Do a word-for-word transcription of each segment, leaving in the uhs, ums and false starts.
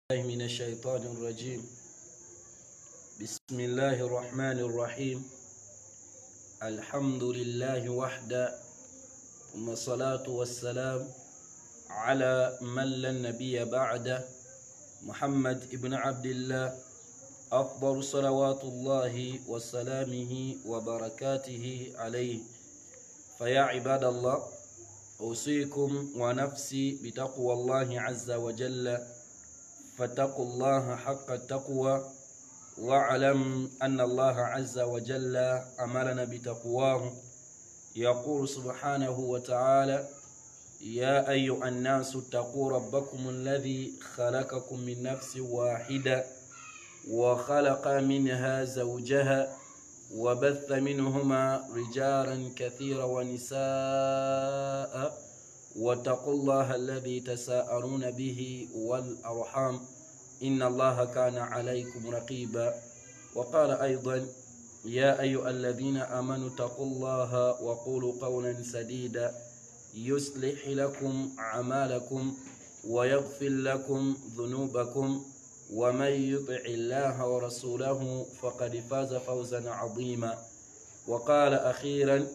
من الشيطان الرجيم. بسم الله الرحمن الرحيم. الحمد لله وحده، ثم الصلاة والسلام على من لا نبي بعده، محمد ابن عبد الله، أفضل صلوات الله وسلامه وبركاته عليه. فيا عباد الله، أوصيكم ونفسي بتقوى الله عز وجل، فاتقوا الله حق التقوى، واعلم أن الله عز وجل أمرنا بتقواه. يقول سبحانه وتعالى: يا أيها الناس اتقوا ربكم الذي خلقكم من نفس واحدة وخلق منها زوجها وبث منهما رجالا كثيرا ونساء واتقوا الله الذي تساءلون به والأرحام إن الله كان عليكم رقيبا. وقال أيضا: يا أيها الذين آمنوا اتقوا الله وقولوا قولا سديدا يصلح لكم أعمالكم ويغفر لكم ذنوبكم ومن يطع الله ورسوله فقد فاز فوزا عظيما. وقال أخيرا: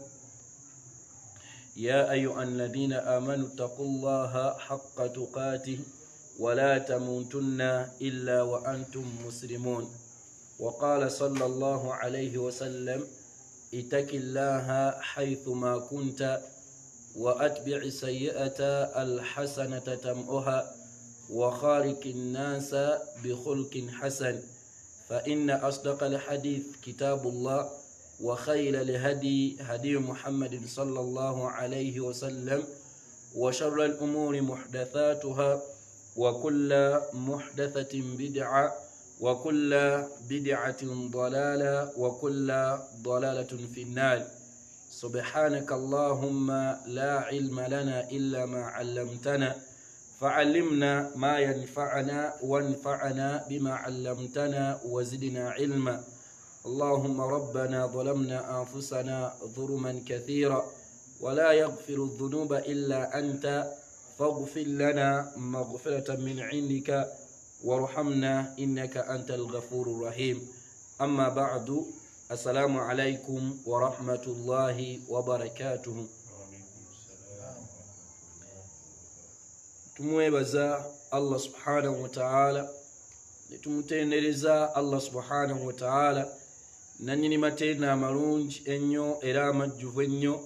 يا أيها الذين آمنوا اتقوا الله حق تقاته ولا تموتن إلا وأنتم مسلمون. وقال صلى الله عليه وسلم: اتق الله حيثما كنت وأتبع السيئة الحسنة تمحها وخالق الناس بخلق حسن. فإن أصدق الحديث كتاب الله، وخير الهدي هدي محمد صلى الله عليه وسلم، وشر الأمور محدثاتها، وكل محدثة بدعة، وكل بدعة ضلالة، وكل ضلالة في النار. سبحانك اللهم لا علم لنا إلا ما علمتنا، فعلمنا ما ينفعنا وانفعنا بما علمتنا وزدنا علما. اللهم ربنا ظلمنا أنفسنا ظلما كثيرا ولا يغفر الذنوب إلا أنت، فاغفر لنا مغفرة من عندك وارحمنا إنك أنت الغفور الرحيم. أما بعد، السلام عليكم ورحمة الله وبركاته. tumwebaza Allah subhanahu wa ta'ala, netumutendereza Allah subhanahu wa ta'ala nanyini matenda amalungi ennyo era amajjuvu ennyo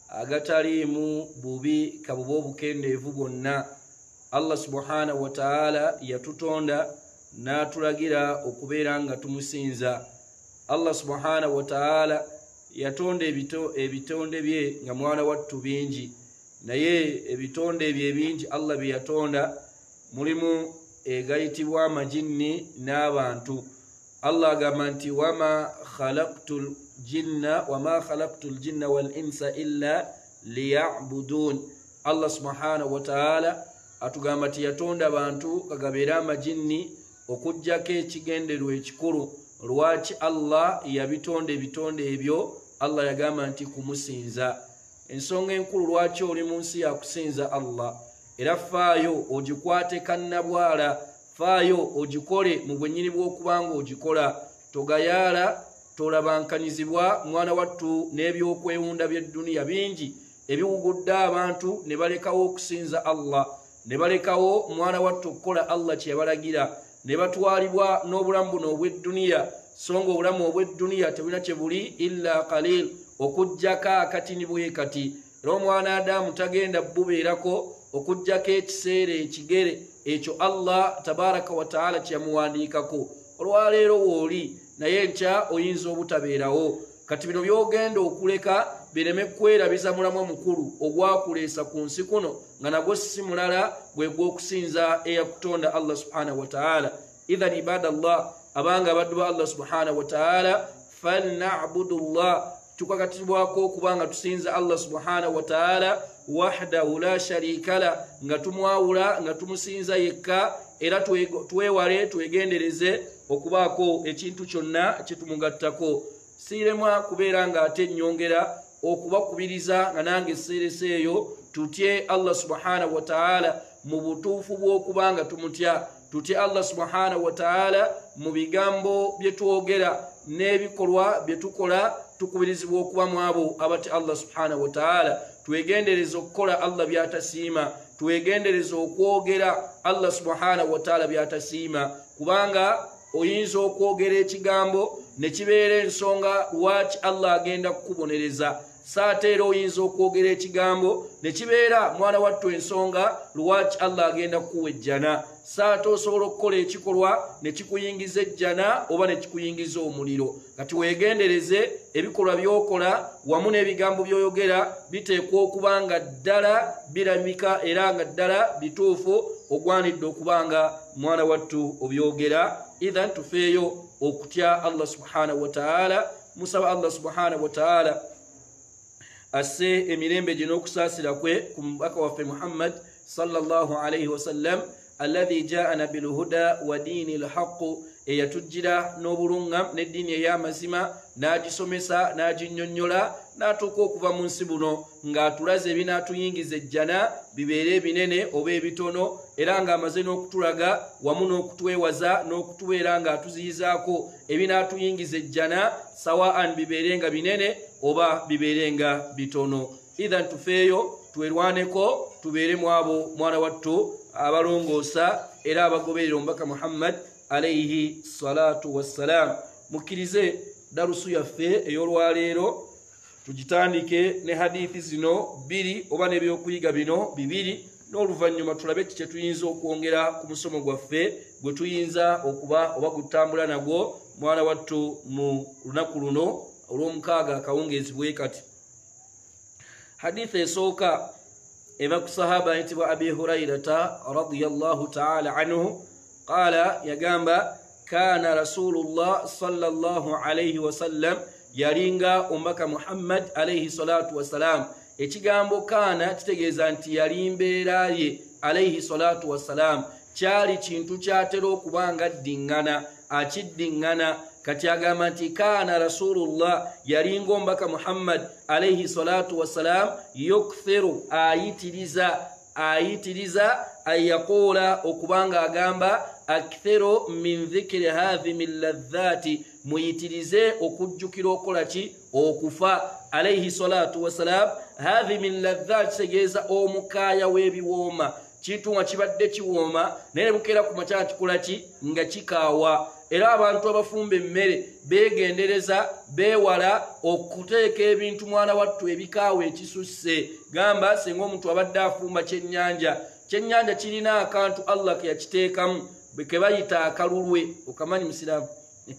agataliimu bubi kabuba obukendeevu bwonna. Allah subhanahu wa ta'ala yatutonda n'atulagira okubeera nga tumusinza. Allah subhanahu wa ta'ala yatonda ebito ebitonde bye nga mwana wattu bingi, naye ebitonde ebyo ebingi Allah bye yatonda mulimu egayitibwa amajinni n'abantu. Allah agamba nti wama khalaqtul jinna wama khalaqtul jinna wal insa illa liya'budun. Allah subhanahu wa ta'ala atugamba nti yatonda abantu kagabeera amajinni okujjako ekigenderwa ekikulu lwaki Allah yabitonda ebitonde ebyo. Allah yagamba nti kumusinza. Ensonga enkulu lwaki oli mu nsi yakusinza Allah, era faayo ogikwate kannabwala, faayo ogikole mu bwennyini bw'okubanga ogikola. Togayaala, tolabankanizibwa mwana wattu n'ebyokwewunda by'edduniya bingi ebiwugudde abantu ne balekawo okusinza Allah, ne balekawo mwana wattu okukola Allah kye yabalagira, ne batwalibwa n'obulamu buno obw'edduniya. So nga obulamu obw'edduniya tebulina kye buli illa qalil, okujjako akatini bwe kati. Era omwana Adamu tagenda bubeerako okujjako ekiseera ekigere ekyo Allah tabaraka wa ta'ala kye yamuwandiikako. Olwaleero wooli naye enkya oyinza obutabeerawo. Kati bino by'ogenda okuleka bireme kwerabiza mulamwa mukulu ogwakuleesa ku nsi kuno nga nagwo si mulala gwe gw'okusinza eyakutonda Allah subhanahu wa ta'ala. Idhan ibadallah, abanga abaddu ba Allah subhanahu wa ta'ala, falna'budullah, tukakatibwako okubanga tusinza Allah subhanahu wa ta'ala wahdahu la sharika la, nga tumwawula nga tumusinza yekka, era twewale twegendereze okubaako ekintu kyonna kyetumugattako. Siiremwa kubeera nga ate nnyongera okubakubiriza nga nange esseerese eyo tutye Allah subhanahu wa ta'ala mu butuufu bw'okubanga tumutya, tutye Allah subhanahu wa ta'ala mu bigambo bye twogera n'ebikolwa bye tukola tukubirizibwa okuba mu abo abatya Allah subhanahu wa ta'ala twegendereza okukola Allah by'atasiima twegendereza okwogera Allah subhanahu wa ta'ala by'atasiima kubanga oyinza okwogera ekigambo ne kibeera ensonga lwaki Allah agenda kukubonereza saate era oyinza okwogera ekigambo ne kibeera mwana wattu ensonga lwaki Allah agenda kukuwa ejjana saate osobola okukola ekikolwa ne kikuyingiza ejjana oba ne kikuyingiza omuliro kati weegendereze ebikolwa by'okola wamu n'ebigambo by'oyogera biteekwa okuba nga ddala biramika era nga ddala bituufu ogwanidde okuba nga mwana wattu obyogera idhan tufeeyo okutya Allah subhanahu wa ta'ala musaba Allah subhanahu wa ta'ala asse emirembe gye n'okusaasira kwe ku mubaka waffe Muhammad sallallahu alayhi wasallam alladhi jaana bilhuda wa diini lhaqu eyatujjira n'obulunga n'eddiini ey'amazima n'agisomesa n'aginnyonnyola n'atuuka okuva mu nsi buno ng'atulaze ebinaatuyingiza ejjana bibeere ebinene oba ebitono era ng'amaze n'okutulaga wamu n'okutwewaza n'okutubeera ng'atuziyizaako ebinaatuyingiza ejjana sawaan bibeere nga binene oba bibeere nga bitono idhan tufeeyo twerwaneko tubeeremu abo mwana wattu abalongoosa era abagoberera omubaka Muhammad alayhi salatu wassalam mukkirize darusu yaffe ey'olwaleero tugitandike ne hadithi zino bbiri oba n'ebyokuyiga bino bibiri n'oluvannyuma tulabe ki kye tuyinza okwongera ku musomo gwaffe gwe tuyinza okuba oba gutambula nagwo mwana wattu mu lunaku luno olw'omukaaga akawungeezi bwe kati hadithi esooka eva ku sahaba ayitibwa abi hurairata radiyallahu ta'ala anhu qala yagamba kana rasulullah sallallahu alayhi wasallam yalinga omubaka Muhammad alayhi salatu wassalam ekigambo kana kitegeeza nti yali mbeera ye alayhi salatu wassalam kyali kintu kyatera okuba nga ddiŋŋana akiddiŋŋana kati agamba nti kana rasulullah yalinga omubaka Muhammad alayhi salatu wassalam yukthiru ayitiriza ayitiriza ayakola okubanga agamba akthiru min dhikri hadhi min ladhati muyitirize okujjukira okola ki okufa alayhi salatu wassalam hadhi min ladhati kitegeeza omukaaya w'ebiwooma kintu nga kibadde kiwooma naye bukeera ku makya kikola ki nga kikaawa era abantu abafumba emmere beegendereza beewala okuteeka ebintu mwana wattu ebikaawa ekisusse gamba singa omuntu abadde afumba kyennyanja kyennyanja kirina akantu Allah ke yakiteekamu ke bayita akalulwe okamanyi musiraamu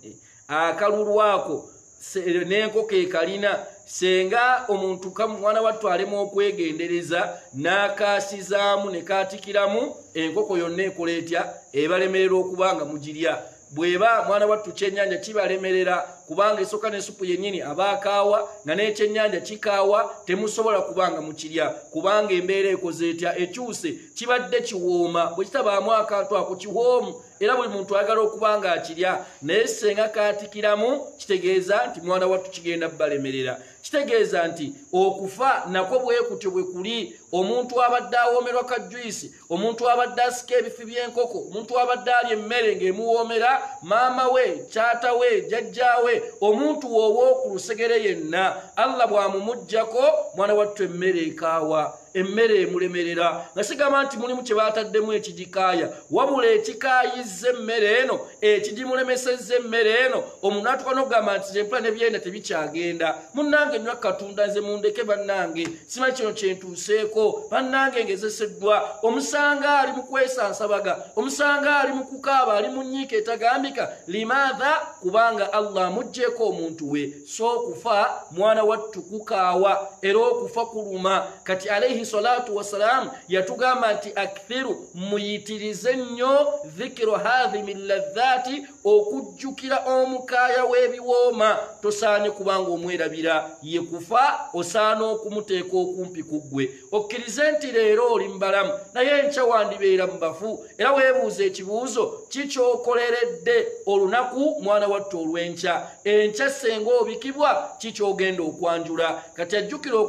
akalulwe ako n'enkoko ekalina senga omuntu mwana wattu alema okwegendereza n'akaasizaamu ne kaatikiramu enkoko yonna ekola etya ebalemerera okuba nga mugirya bweba mwana wattu kyennyanja kibalemerera kubanga esooka n'esupu yennyini aba akaawa nga n'ekyennyanja kikaawa temusobola kubanga mukirya kubanga embeera ekoze etya ekyuse kibadde kiwooma bwe kitabaamu akantu ako kiwoomu era buli muntu ayagala okuba nga akirya naye senga kaatikiramu kitegeeza nti mwana wattu kigenda balemerera kitegeeza nti okufa nako bwe kutyo bwe kuli omuntu abadde awoomerwa ka juyisi omuntu abadde asika ebifi by'enkoko omuntu abadde alya emmere ng'emuwoomera maama we kyata we jjajja we omuntu w'owoku lusegere yenna Allah bw'amumuggyako mwana wattu emmere ekaawa emmere emulemerera nga sigamba nti mulimu kye baataddemu ekigikaaya wabula ekikaayizza emmere eno ekigimulemesezza emmere eno omuntu atuuka n'okugamba nti empula ne byenda tebikyagenda munnange nnywa katunda nze mundeke bannange simanyi kino kyentuuseeko bannange ngezeseddwa omusanga ali mu kwesansabaga omusanga ali mu kukaaba ali mu nnyiika etagambika limaadha kubanga Allah amuggyeko omuntu we so okufa mwana wattu kukaawa era okufa kuluma kati alayhi salatu wassalam yatugamba nti akthiru muyitirize nnyo dhikiru hadhi min ladhati okujjukira omukaaya w'ebiwooma tosaanye kubanga omwerabira ye kufa osaana okumuteeka okumpi ku ggwe okkirize nti leero oli mbalamu naye enkya wandibeera mu bafu era weebuuza ekibuuzo kikyokoleredde olunaku mwana wattu olw'enkya enkya senga obikibwa kikyogenda okwanjula kati ajjukira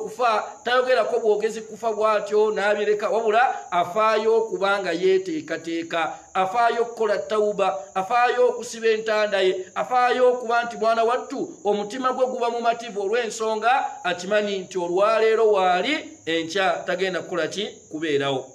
okufa tayogerako bwogezi kufa bwatyo n'abireka wabula afaayo kubanga yeeteekateeka afaayo okukola tawuba afaayo okusiba entanda ye afaayo okuba nti mwana wattu omutima gwe guba mu mativu olw'ensonga akimanyi nti olwaleero waali enkya tagenda kukola ki kubeerawo.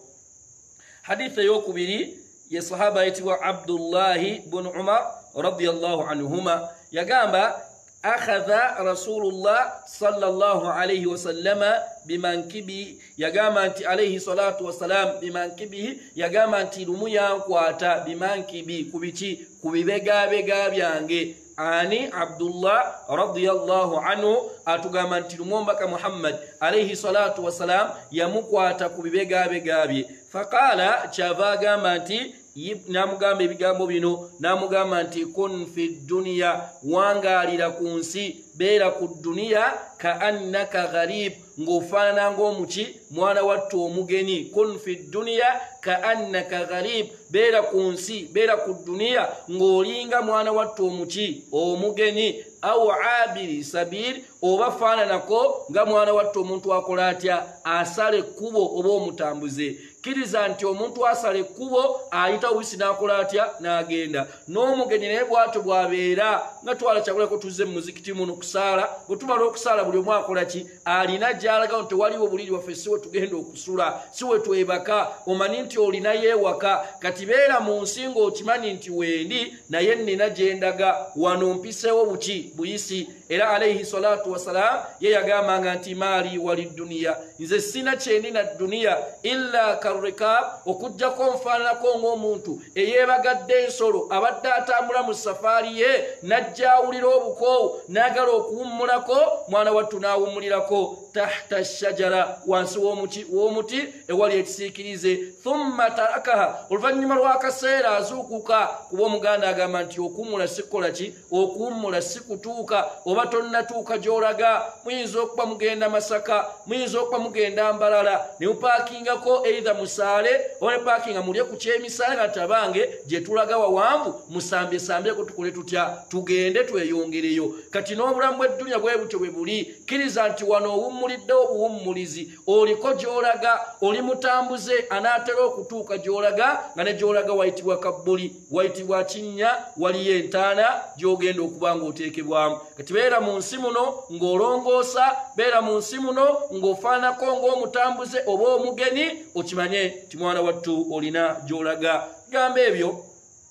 Hadith ey'okubiri ye sahaba ayitibwa Abdullahi bun Umar radiyallahu anhuma yagamba akhadha rasulullah sallallahu alayhi wasallama bimankibi yagamba nti alayhi salatu wassalam bimankibihi yagamba nti lumu yankwata bimankibi kubiki kubibegabega byange ani Abdullah radiyallahu anhu atugamba nti lumu omubaka Muhammad alayhi salatu wassalam yamukwata kubibegabega bye faqala kyava agamba nti namugamba ebigambo bino namugamba nti kun fi dunya wangalira ku nsi beera ku duniya ka annaka gharib ng'ofaanana ng'omuki mwana wattu omugeni kun fi dunya ka annaka gharib beera ku nsi beera ku duniya ng'olinga mwana wattu omuki omugeni au abiri sabiri oba faananako nga mwana wattu omuntu akola atya asala ekkubo oba omutambuze. Kiriza nti omuntu asala ekkubo ayita obuyisi n'akola atya n'agenda n'omugenyi naye bw'atyo bw'abeera nga twala kyakulako tuzze mu muzikiti muno kusaala bwe tumala okusaala buli omu akola ki alina gy'alaga nti tewaliwo buliri waffe si we tugenda okusula si we twebaka omanyi nti olinayo ewaka kati beera mu nsi ng'okimanyi nti wendi naye nnina gye ndaga wano mpiseewo buki buyisi. Era alayhi salatu wassalam ye yagambanga nti maali wali duniya nze sina kyendina duniya illa karrikab okujjako nfaananako ng'omuntu eyeebagadde ensolo abadde atambula mu safaari ye najja awulira obukoowu n'agala okuwummulako mwana wattu n'awummulirako tahta shajara wansi w'omuti w'omuti ewali ekisiikirize thumma tarakaha oluvannyuma lw'akaseera azuukuka kuba omuganda agamba nti okuwummula sikukola ki okuwummula sikutuuka oba tonnatuuka gy'olaga muyinza okuba mugenda Masaka muyinza okuba mugenda Mbalala ne mupaakingako eitha musaale oba ne paakinga mulye ku kyemisaale nga tabange gye tulaga wawanvu musambye sambyeko tukole tutya tugende tweyongereyo. Kati n'obulamu bw'edduniya bwe butyo bwe buli kkiriza nti wano owummuliddewo obuwummulizi oliko gy'olaga oli mutambuze anaatera okutuuka gy'olaga nga ne gy'olaga wayitibwa kabbuli wayitibwa kinnya waliyo entaana gy'ogenda okuba ng'oteekebwamu. Kati beera mu nsi muno ng'olongoosa beera mu nsi muno ng'ofaanako ng'omutambuze oba omugeni okimanye ti mwana wattu olina gy'olaga. Gamba ebyo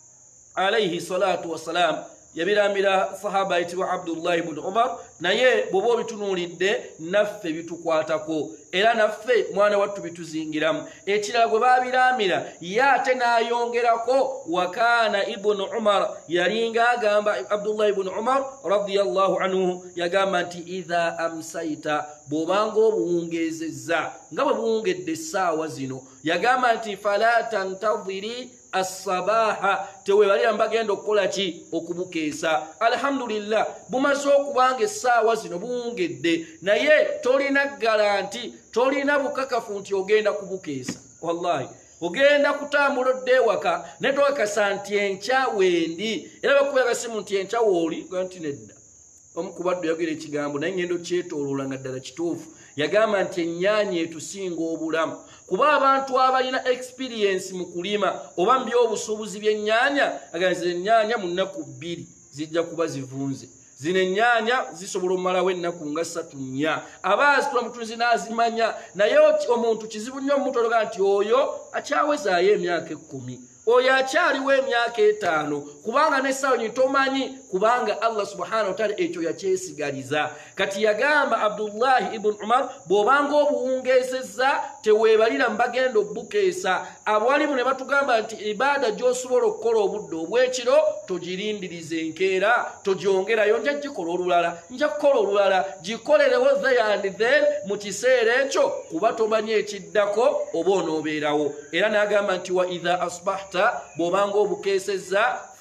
alayhi salatu wassalam yabirambira sahaba ayitibwa Abdullah ibn Umar naye bw'oba obitunuulidde naffe bitukwatako era naffe mwana wattu bituzingiramu. Ekirala gwe baabirambira ye ate n'ayongerako wakaana ibnu Umar yalinga agamba Abdullah ibn Umar radiyallahu anhu yagamba nti idha amsayta bw'obanga obuwungeezezza nga bwe buwungedde essaawa zino yagamba nti fala tantadhiri as-sabaha tewebalira mbagenda okukola ki okubukeesa. Alhamdulillah bumaze okubanga essaawa zino buwungedde naye tolina garanti tolina bukakafu nti ogenda kubukeesa. Wallahi ogenda kutambula odde ewaka ne tokakasa nti enkya wendi era bakubira kasimu nti enkya wooli nti nedda omukubadde yogera ekigambo naye ngendo kyetooloola nga ddala kituufu yagamba nti ennyaanya etusinga obulamu kuba abantu abalina experience mu kulima oba mu by'obusuubuzi by'ennyaanya aganze ennyaanya mu nnaku bbiri zijja kuba zivunze. Zino ennyaanya zisobola omumalawo ennaku nga ssatu nnya abaazitula mutunzi n'azimanya naye omuntu kizibu nnyo omutologa nti oyo akyawezaayo emyaka ekkumi oyo akyaliwo emyaka etaano kubanga n'essaawa nyo tomanyi kubanga Allah subhanahu wa ta'ala ekyo yakyesigaliza. Kati yagamba Abdullahi ibn Umar bw'obanga obuwungeesezza teweebalira mbagenda obukeesa. Abawalimu ne batugamba nti ibaada gy'osobola okukola obudde obw'ekiro togirindirize enkeera togyongerayo nja gikola olulala nja kukola olulala gikolerewo there and then mu kiseera ekyo kuba tomanyi ekiddako oba onoobeerawo. Era n'agamba nti wa idha asbahta bw'obanga obukeesezza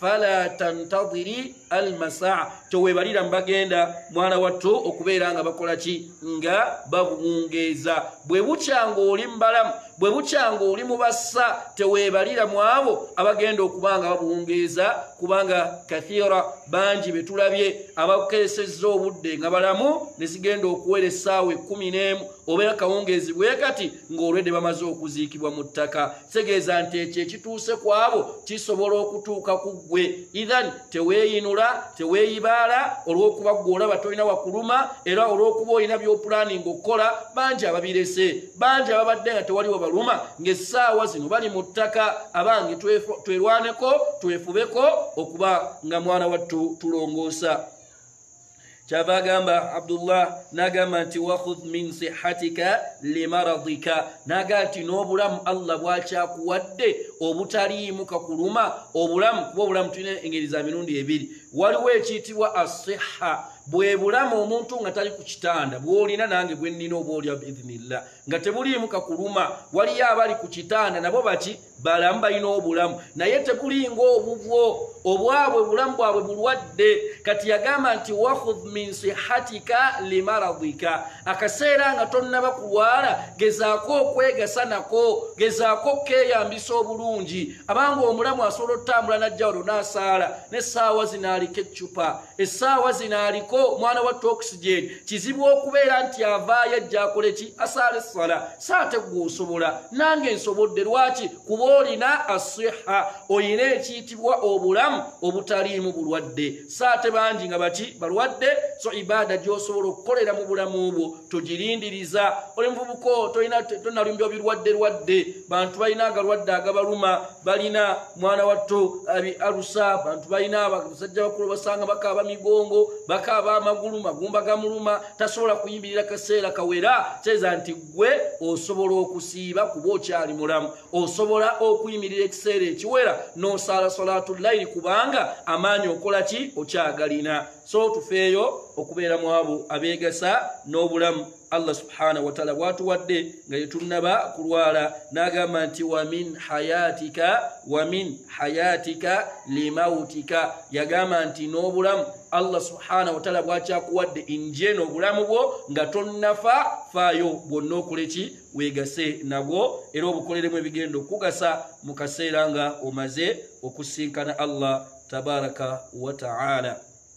fala tantadhiri almasaa towebalira mbagenda mwana wattu okubeera nga bakola ki nga babuwungeeza bwe bukyanga oli mbalamu bwe bukyanga oli mubassa tewebalira mu abo abagenda okubanga babuwungeeza kubanga kathira bangi betulabye abakeesezza obudde nga balamu ne zigenda okuwera essaawa ekkumi n'emu obeera kawungeezi bwe kati ng'olwedde bamaze okuziikibwa mu ttaka kitegeeza nti ekyo ekituuse ku abo kisobola okutuuka ku ggwe ithan teweeyinula teweeyibaala olw'okuba ggwe olaba tolina wakuluma era olw'okuba olina by'opulaninga okukola bangi ababirese bangi ababadde nga tewaliwo baluma ng'essaawa zino bali mu ttaka abange twerwaneko twefubeko okuba nga mwana wattu tulongoosa kyava agamba Abdullah n'agamba nti wakhudh min sihatika limaradika naga nti n'obulamu Allah bwakyakuwadde obutaliimu kakuluma obulamu kuba obulamu tulina engeri za mirundi ebiri waliwo ekiyitibwa asiha bwe bulamu omuntu nga tali ku kitanda bw'olina nange bwe nnina oba olya biidhnillah nga tebuliimu kakuluma waliyo abali ku kitanda nabo baki balamu balina obulamu naye tebulinga obubwo obwabwe bulamu bwabwe bulwadde kati yagamba nti wakhudh min sihatika limaradika akaseera nga tonnaba kulwala gezaako okwegasa nako gezaako okkeeyambisa obulungi abanga omulamu asobola otutambula najjawolo n'asaala n'essaawa zinaaliko eccupa essaawa zinaaliko mwana wattu oxygen kizibu okubeera nti avaayo ajja akole ki asaala essala saate gw'osobola nange nsobodde lwaki kuba olina asiha oyina ekiyitibwa obulamu obutaliimu bulwadde saate bangi nga baki balwadde so ibaada gy'osobola okukolera mu bulamu obwo togirindiriza oli muvubuka tolina tonalumbya birwadde lwadde bantu balina agalwadde agabaluma balina mwana wattu abi alusa bantu balina abasajja bakulu basanga bakaaba migongo bakaaba amagulu magumba gamuluma tasobola kuyimbirira kaseera kawera kyeza nti gwe osobola okusiiba kuba okyali mulamu osobola okuyimirira ekiseera ekiwera n'osaala salatu layiri kubanga amaanyi okola ki okyagalina so tufeeyo okubeera mu abo abeegasa n'obulamu Allah subhanahu wa ta'ala bwatuwadde nga yetunaba kulwala n'agamba nti wa min hayatika wa min hayatika limautika yagamba nti n'obulamu Allah subhanahu wa ta'ala bwakyakuwadde inje n'obulamu bwo nga tonnafa faayo bwonna okole ki weegase nabwo era obukoleremu ebigenda okugasa mu kaseera nga omaze okusinkana Allah tabaraka wa ta'ala.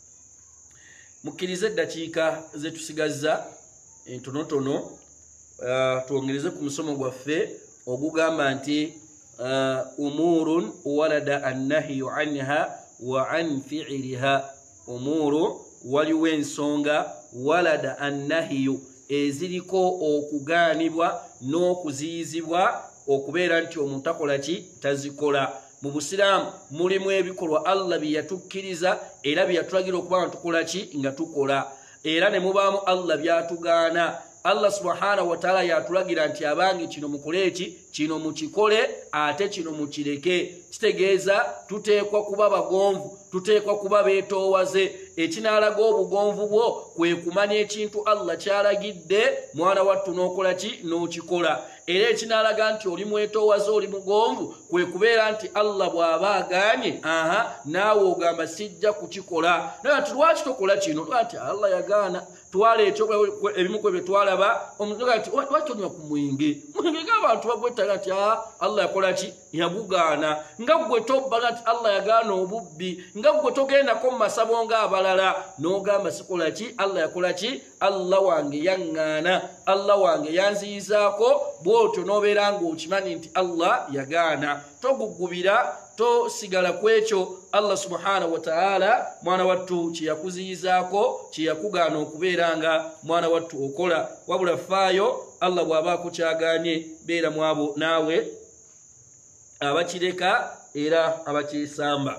Mukkirize eddakiika zetusigazza entonotono uh, tuongereze ku musomo gwaffe ogugamba nti uh, umurun walada annahyu anha wa an fi'liha umuru waliwo ensonga walada annahyu eziriko okugaanibwa n'okuziyizibwa okubeera nti omuntu akola ki tazikola. Mu Busiraamu mulimu ebikolwa Allah bye yatukkiriza era bye yatulagira okuba nga tukola ki nga tukola era ne mubaamu Allah byatugaana. Allah subhanahu wa ta'ala yatulagira nti abange kino mukole eki kino mukikole ate kino mukireke. Kitegeeza tuteekwa kuba bagonvu tuteekwa kuba beetoowaze ekinaalaga obugonvu bwo kwe kumanya ekintu Allah kyalagidde mwana wattu n'okola ki n'okikola era ekinaalaga nti oli mwetoowaze oli mugonvu kwe kubeera nti Allah bw'aba agaanye aha naawe ogamba sijja kukikola naye nti lwaki tokola kino lwati Allah yagaana twala ekyo ebimu kwe bye twalaba omuntu ati lwaki onywa ku mwenge mwenge ng'abantu bagwetaga nti Allah yakola ki yagugaana nga gwe tobbaga nti Allah yagaana obubbi nga gwe togendako mu masabo ng'abalala n'ogamba sikola ki Allah yakola ki Allah wange yaŋŋaana Allah wange yanziyizaako bw'otyo n'obeera ng'okimanyi nti Allah yagaana togugubira tosigala ku ekyo Allah subhanahu wa ta'ala mwana wattu kye yakuziyizaako kye yakugaana okubeera nga mwana wattu okola wabula faayo Allah bw'abaako kyagaanye beera mu abo naawe abakireka era abakyesamba.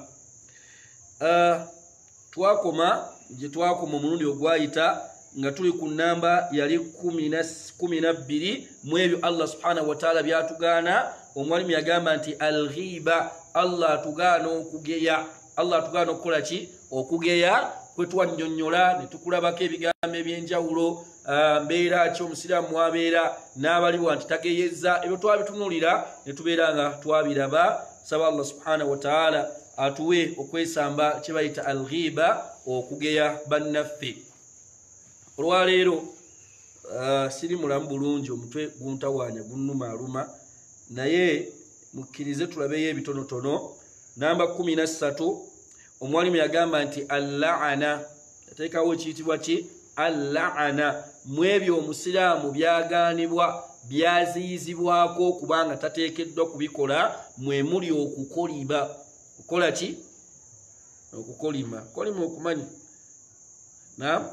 Uh, twakoma gye twakoma omulundi ogwayita nga tuli ku namba yali kumi na bbiri mu ebyo Allah subhanahu wa ta'ala byatugaana. Omwalimu yagamba nti al-ghiba Allah atugaana okugeya Allah atugaana okukola ki okugeya kwe twannyonnyola ne tukulabako ebigambo eby'enjawulo mbeera ki omusiraamu mwabeera n'abaliwa nti tageyezza ebyo twabitunuulira ne tubeera nga twabiraba. Saba Allah subhanahu wa ta'ala atuwe okwesamba kye bayita alghiba okugeya bannaffe. Olwaleero uh, siri mulamu bulungi omutwe guntawaanya gunnumaaluma naye mukkirize tulabeyo ebitonotono. Namba kumi na ssatu omwalimu yagamba nti al-la'ana yateekawo ekiyitibwa ki al-la'ana mu ebyo omusiraamu byagaanibwa byaziyizibwako kubanga tateekeddwa kubikola mwe muli okukolima. Okukola ki? Okukolima. Kolima okumanyi naam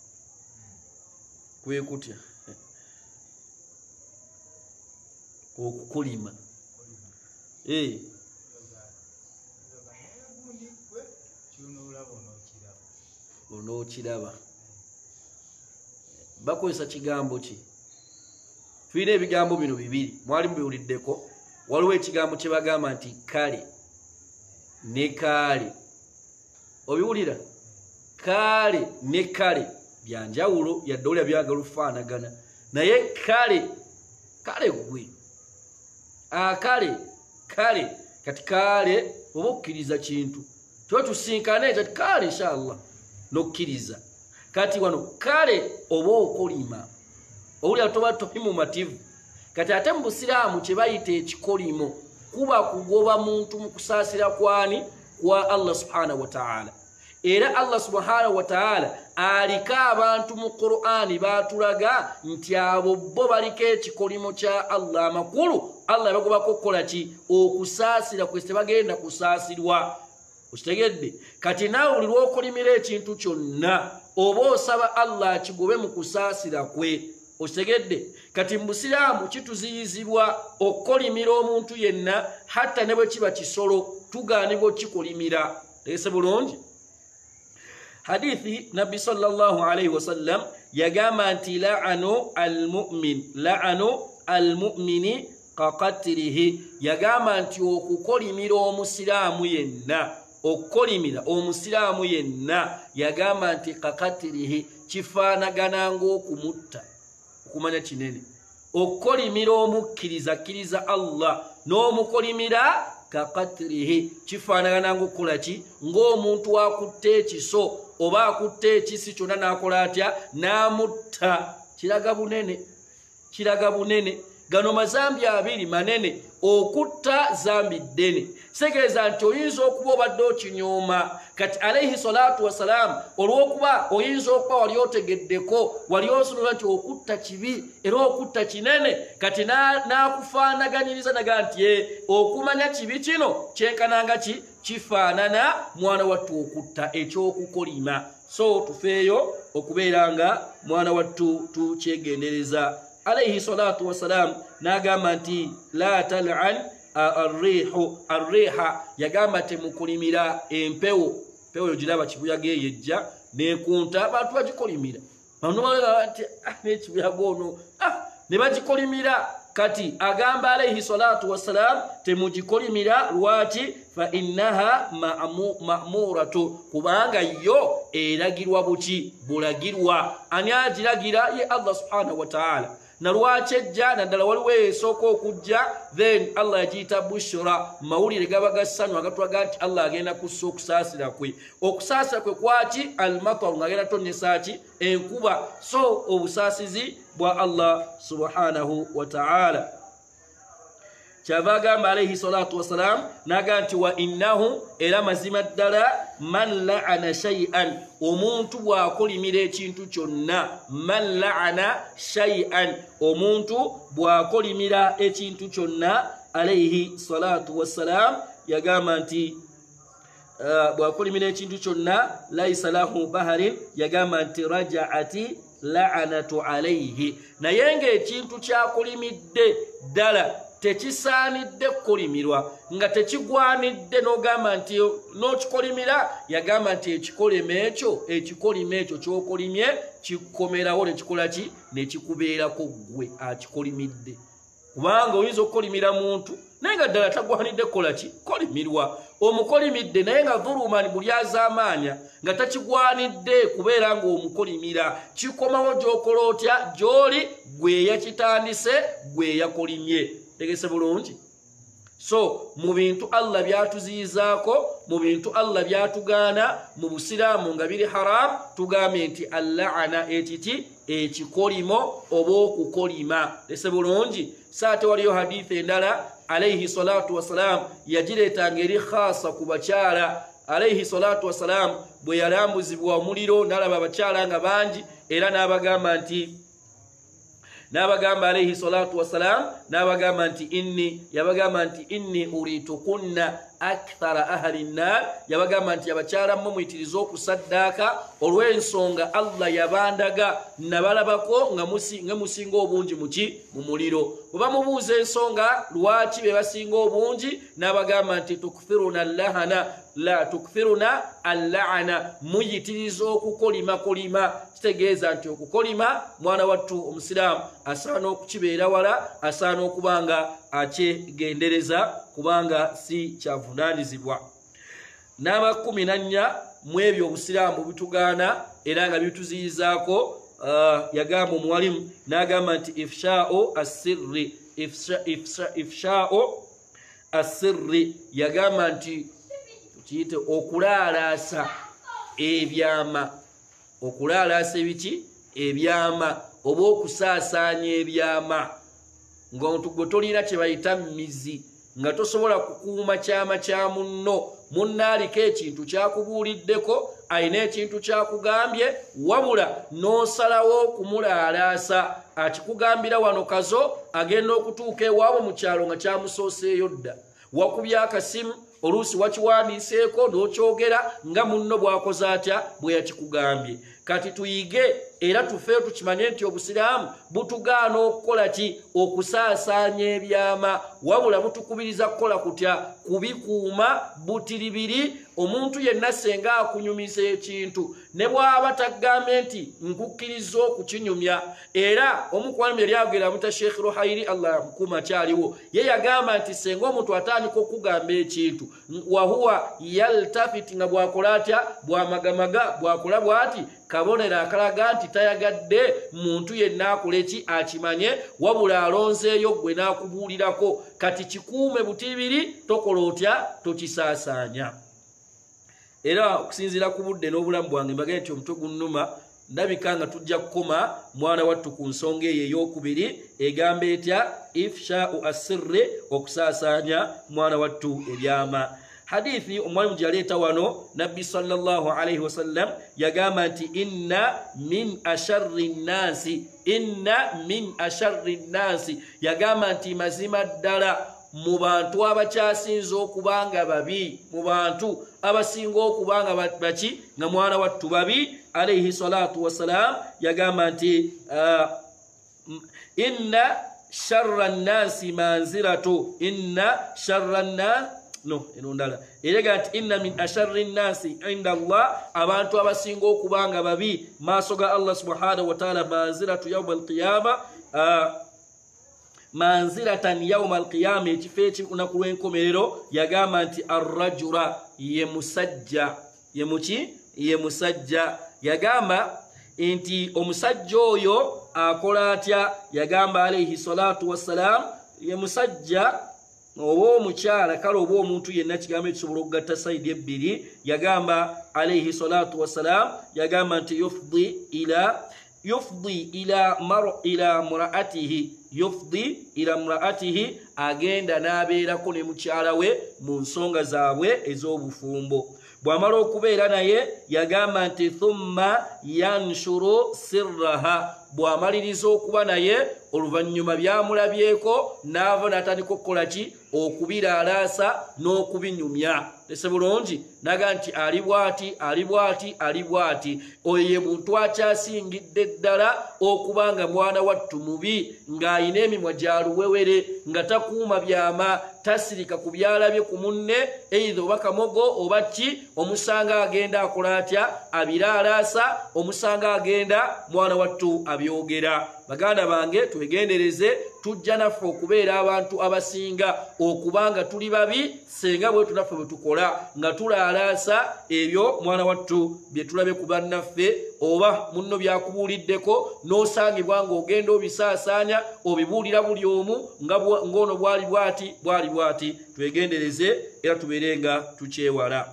kwe kutya okukolima eh onookiraba bakozesa kigambo ki? Tulina ebigambo bino bibiri mwali mubiwuliddeko. Waliwo ekigambo kye bagamba nti kale ne kaale. Obiwulira? Kaale ne kale byanjawulo yadde olya byagala okufaanagana naye kale kale gwe akale kale kati kale oba okkiriza kintu tuba tusinkane kati kale inshallah nokkiriza kati wano kale oba okolima owulira toba topimumativu kati ate mu busiraamu kye bayita ekikolimo kuba kugoba muntu mu kusaasira kwani kwa Allah subhanahu wa ta'ala. Era Allah subhanahu wa ta'ala alika abantu mu Qur'ani batulaga nti abo bo baliko ekikolimo kya Allah amakulu. Allah yabagobako okukola ki? Okusaasira kwese bagenda kusaasirwa. Okitegedde? Kati naawe olirwa okolimira ekintu kyonna oba osaba Allah akigobe mu kusaasira kwe. Okitegedde? Kati mu busiraamu kituziyizibwa okukolimira omuntu yenna hatta ne bwe kiba kisolo tugaanibwa okikolimira. Tegese bulungi? Hadithi Nabi sallallahu alayhi wa sallam yagamba nti la'anu al-mu'min la'anu al-mu'mini kaqatirihi. Yagamba nti okukolimira omusiraamu yenna okukolimira omusiraamu yenna yagamba nti kaqatirihi kifaanagana ng'okumutta. Okumanya kinene okukolimira omukkiriza kkiriza Allah n'omukolimira kaqatirihi kifaanagana ng'okukola ki? Ng'omuntu akutte ekiso oba akutte ekisi kyonna n'akola atya? N'amutta. Kiraga bunene, kiraga bunene. Gano mazambi abiri manene. Okutta zambi ddene. Segeeza nti oyinza okuba obadde okinyooma kati alayhi salatu wassalam olw'okuba oyinza okuba wali otegeddeko wali osonera nti okutta kibi era okutta kinene kati n'akufaanaganyiriza naga nti ye okumanya kibi kino kyenkananga ki? Kifaanana mwana wattu okutta ekyokukolima. So tufeeyo okubeera nga mwana wattu tukyegendereza. Alayhi salatu wassalam n'agamba nti la tal'an arrihu arriha. Yagamba temukolimira empewo. Empewo yogiraba kibuyaga eyejja nekunta abantu bagikolimira banomalaba nti ah n'ekibuyaga ono ah ne bagikolimira. Kati agamba alayhi salatu wassalam temugikolimira lwaki? Fa innaha ma'muratu kubanga yo eragirwa buki? Bulagirwa. Ani agiragira? Ye Allah subhanahu wa ta'ala. Na lwaki ejja naddala waliwo esooka okujja then Allah yagiyita bushra mawulire gaba gassanu agatulaga nti Allah agenda kussa okusaasira kwe. Okusaasira kwe kwaki? Almataru ng'agenda tonyesa ki? Enkuba. So obusaasizi bwa Allah subhanahu wa ta'ala. Kyava agamba alayhi salatu wassalam naga nti wa innahu era mazima ddala man la'ana shay'an omuntu bw'akolimira ekintu kyonna. Man la'ana shay'an omuntu bw'akolimira ekintu kyonna alayhi salatu wassalam yagamba nti uh, bw'akolimira ekintu kyonna laysa lahu baharin yagamba nti raja'ati la'anatu alayhi. Naye ng'ekintu kyakolimidde ddala tekisaanidde kukolimirwa nga tekigwanidde n'ogamba nti n'okikolimira yagamba nti ekikolima ekyo ekikolima ekyo ky'okolimye kikomerawo nekikola ki? Nekikubeerako ggwe akikolimidde. Kubanga oyinza okukolimira muntu naye nga ddala tagwanidde kukola ki? Kolimirwa. Omukolimidde naye nga dhulumani buli azaamaanya nga takigwanidde kubeera ng'omukolimira kikomawo gy'okola otya? Gy'oli gwe yakitandise gwe yakolimye. Tegese bulungi? So mu bintu Allah byatuziyizaako, mu bintu Allah byatugaana mu busiraamu nga biri haram, tugambe nti al-la'ana ekiti ekikolimo oba okukolima. Lese bulungi saate waliyo hadithi endala alayhi salatu wassalam yagireetanga eri khasa ku bakyala. Alayhi salatu wassalam bwe yalambuzibwa omuliro n'alaba abakyala nga bangi era n'abagamba nti n'abagamba alayhi salatu wassalam n'abagamba nti inni yabagamba nti inni uritukunna akthara ahli nnar, yabagamba nti abakyala mmwe muyitiriza okusaddaaka olw'ensonga Allah yabandaga nabalabako nga musinga obungi muki mu muliro. bwe bamubuuza ensonga lwaki be basinga obungi n'abagamba nti tukfiruna lahana la tukfiruna al-la'ana, muyitiriza okukolima kolima. Kitegeeza nti okukolima mwana wattu omusiraamu asaana okukibeera wala, asaana okubanga akyegendereza kubanga si kyavunaanizibwa. N'aba kumi na nnya mu ebyo obusiraamu bitugaana era nga bituziyizaako, uh, yagamba omuwalimu n'agamba nti ifsha'u as-sirri ifsha'u as-sirri, yagamba nti kiyite okulaalaasa ebyama, okulaalaasa ebiki ebyama oba okusaasaanya ebyama ng'omuntu gwe tolina kye bayita mizi, nga tosobola kukuuma kyama kya munno. Munnaaliko ekintu kyakubuuliddeko, alina ekintu kyakugambye, wabula n'osalawo okumulaalaasa. Akikugambira wano kazo agenda okutuuka ewaabwe mu kyalo nga kyamusooseeyo dda. Wakubya akasimu oluusi wakiwandiiseeko n'okyogera nga munno bw'akoze atya bwe yakikugambye. Kati tuyige era tufeeyo tukimanye nti obusiraamu butugaana okukola ki? Okusaasaanya ebyama, wabula butukubiriza kukola kutya? Kubikuuma butiribiri. Omuntu yenna senga akunyumiza ekintu ne bw'aba tagambe nti nkukkiriza okukinyumya. Era omu ku balamu yali agenda muta Sheikh Ruhaili Allah yamukuuma kyaliwo, ye yagamba nti senga omuntu atandika okugamba ekintu wahuwa yaltafiti nga bwakola atya bwamagamaga bwakola bwati, kabonera akalaga nti tayagadde muntu yenna akole ki akimanye, wabula alonzeeyo gwe n'akubuulirako. Kati kikuume butiribiri, tokola otya? Tokisaasaanya. Era okusinziira ku budde n'obulamu bwange mbagane nti omutwe gunnuma, ndabika nga tujja kukoma mwana wattu ku nsonga eyo ey'okubiri egamba etya? Ifsha'u as-sirri, okusaasaanya mwana wattu ebyama. Hadithi omwalimu gye yaleeta wano, Nabbi sallallahu alayhi wasallam yagamba nti inna min asharri nnasi, inna min asharri nnasi, yagamba nti mazima ddala mu bantu abakyasinza okubanga babi, mu bantu abasinga okubanga baki nga mwana wattu babi, alayhi salatu wassalam yagamba nti uh, inna sharra nnasi manziratu, inna sharra nnasi no enondala erega nti inna min asharri nnasi inda Allah, abantu abasinga okubanga babi maaso ga Allah subhanahu wa ta'ala, manziratu yawm al-qiyama, uh, manziratan yawm al-qiyama, ekifo ekikunaku lw'enkomerero. Yagamba nti arrajula, ye musajja, ye muki? Ye musajja. Yagamba nti omusajja oyo akola atya? Yagamba alayhi salatu wassalam, ye musajja oba omukyala, kale oba omuntu yenna kigambo ekisobola okugatta sayidi ebbiri. Yagamba alayhi salatu wassalam, yagamba nti yufdi ila yufdi ila mar ila muraatihi, yufdi ila muraatihi, agenda n'abeerako ne mukyala we mu nsonga zaabwe ez'obufumbo. Bw'amala okubeera naye yagamba nti thumma yanshuru sirraha, bw'amaliriza okuba naye oluvannyuma byamulabyeko n'ava n'atandika okukola ki? Okubiraalaasa n'okubinyumya. Ese bulungi naga nti ali bwati ali bwati ali bwati, oyo ye muntu akyasingidde ddala okubanga mwana wattu mubi, ng'ayina emimwa gya luwewere, nga takuuma byama, tasirika ku byalabye ku munne, eitha oba kamogo oba ki, omusanga agenda akola atya? Abiraalaasa, omusanga agenda mwana wattu abyogera. Baganda bange twegendereze tujja naffe okubeera abantu abasinga okubanga tuli babi senga bwe tunaffe bwe tukola nga tulaalasa ebyo mwana wattu bye tulabe ku bannaffe oba munno byakubuuliddeko n'osangibwa ng'ogenda obisaasaanya obibuulira buli omu nga ng'ono bwali bwati bwali bwati. Twegendereze era tubeerenga tukyewala.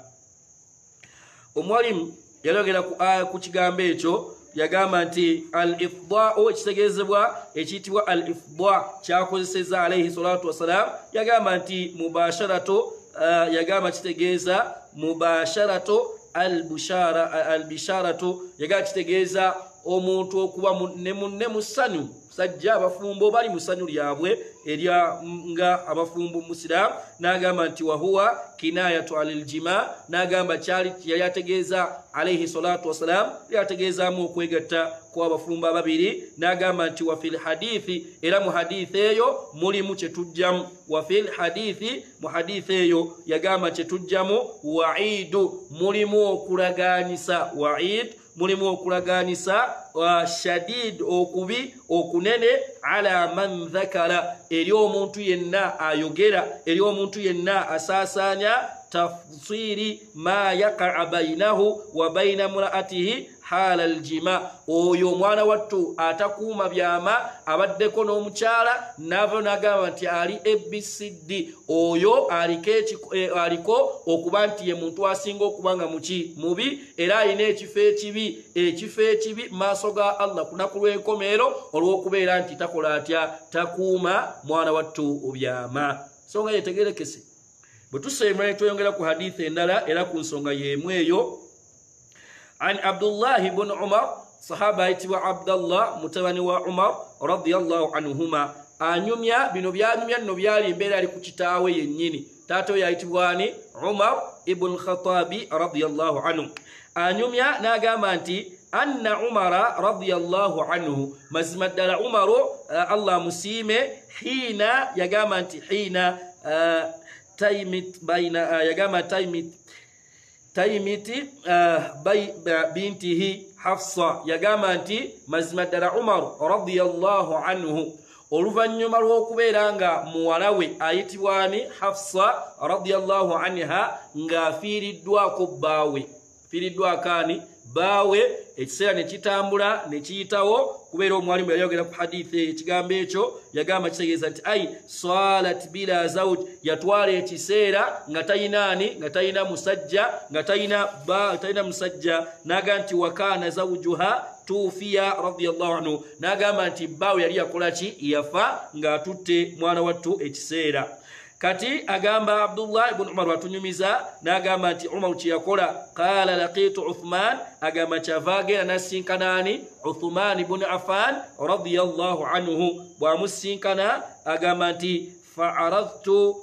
Omwalimu yalogera ku aya ku kigambo ekyo yagamba nti al-ifda'u ekitegeezebwa ekiyitibwa al-ifda' kyakozeseza alayhi salatu wassalam yagamba nti mubasharatu uh, yagamba kitegeeza mubasharatu al-bushara al-bisharatu yagamba kitegeeza omuntu okuba ne munne musanyu sajja abafumbo bali musanyu lyabwe erya nga abafumbo musiramu n'agamba nti wahuwa kinayatu alil jima n'agamba kyali yategeeza alayhi salatu wassalam yategeezaamu okwegatta kw'abafumbo ababiri n'agamba nti wa fil hadithi era mu hadithi eyo mulimu kye tujjamu wa fil hadithi mu hadithi eyo yagamba kye tujjamu wa'idu mulimu okulagaanisa wa'id mulimu okulaganisa wa shadid okubi okunene ala man dhakara eri omuntu yenna ayogera eri omuntu yenna asasanya tafsiri ma yaqa bainahu wa baina mraatihi hala aljima oyo mwana wattu atakuuma byama abaddeko n'omukyala navo nagamba nti ali A B C D oyo aliko okuba nti ye muntu asinga okubanga muki mubi era alina ekifo ekibi ekifo ekibi maaso ga Allah kunaku lw'enkomeero olw'okubeera nti takola atya takuuma mwana wattu byama. Songa yetegerekese bwe tusemera tweyongera ku hadithi endala era ku nsonga y'emu eyo. عن عبد الله بن عمر صحابة عبد الله متبني وعمر رضي الله عنهما anyumya bino byanyumya no byali imbere ali ku kitaawe yennyini tato yayitibwani Umar ibn Khattabi radiyallahu anhu anyumya n'agamba nti anna Umara radiyallahu anhu mazima ddala Umaru uh, Allah musime hina yagamba nti hina uh, taimit baina uh, yagamba taimit taimiti uh, bay uh, bintihi Hafsa yagamba nti mazima ddala Umar radiyallahu anhu oluvanyuma lw'okubeera nga muwala we ayitibwani Hafsa radiyallahu anha ng'afiiriddwako bbaawe fiiriddwako ani baawe ekiseera ne kitambula ne kiyitawo kubeera omwalimu yayogera ku hadithi ekigambo ekyo yagamba kitegeeza nti ai salat bila zawj yatwala ekiseera nga tayinaani nga tayina musajja nga tayina ba tayina musajja naga nti wakana zawjuha tufiya radiyallahu anhu nagamba nti baawe yali yakola ki yafa ng'atutte mwana wattu ekiseera. Kati agamba Abdullah ibn Umar watunyumiza n'agamba nti Umar kiyakola qala laqitu Uthman agamba kyavaagera nasinkanani Uthman ibn Affan radiyallahu anhu bwamusinkana agamba nti fa'aradtu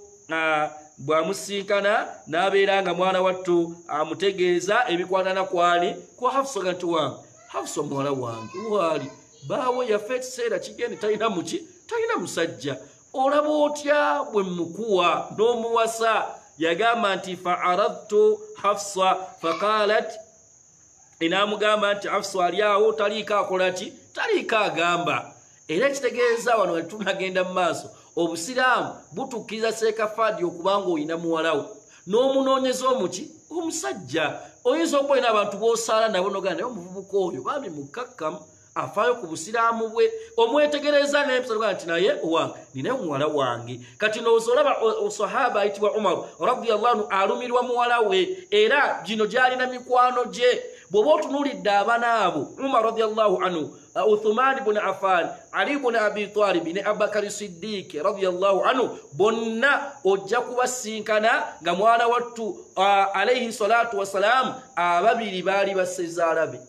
bwamusinkana n'abeera nga mwana wattu amutegeeza ebikwatana kwani kwa Hafsa ganti wange Hafsa muwala wange wali baawe yafa ekiseera kigende talina muki talina musajja olaba otya bwe mukuwa n'omuwasa yagamba nti fa'aradtu Hafsa faqalat inamugamba nti Hafsa ali awo taliika akola ki taliika agamba era ekitegeeza wano we tunagenda mu maaso obusiraamu butukkiriza seekafadi okubanga oyina muwalawo n'omunoonyeza omuki omusajja oyinza okuba olina abantu b'osaala nabo nogamba naye omuvubuka oyo bambi mukkakkamu afaayo ku busiraamu bwe omwetegereza n'empisa nti naye owange ninaye muwala wange. Kati nooza olaba osahaba ayitibwa Umar radiyallahu anhu alumirwa muwala we era gino gy'alina mikwano gye bw'oba otunuulidde abaana abo Umar radiyallahu anhu Uthman ibn Affan Ali ibn Abi Talib ne Abubakar Siddiq radiyallahu anhu bonna ojja kubasinkana nga mwana wattu uh, alayhi salatu wassalam ababiri baali bassezaala be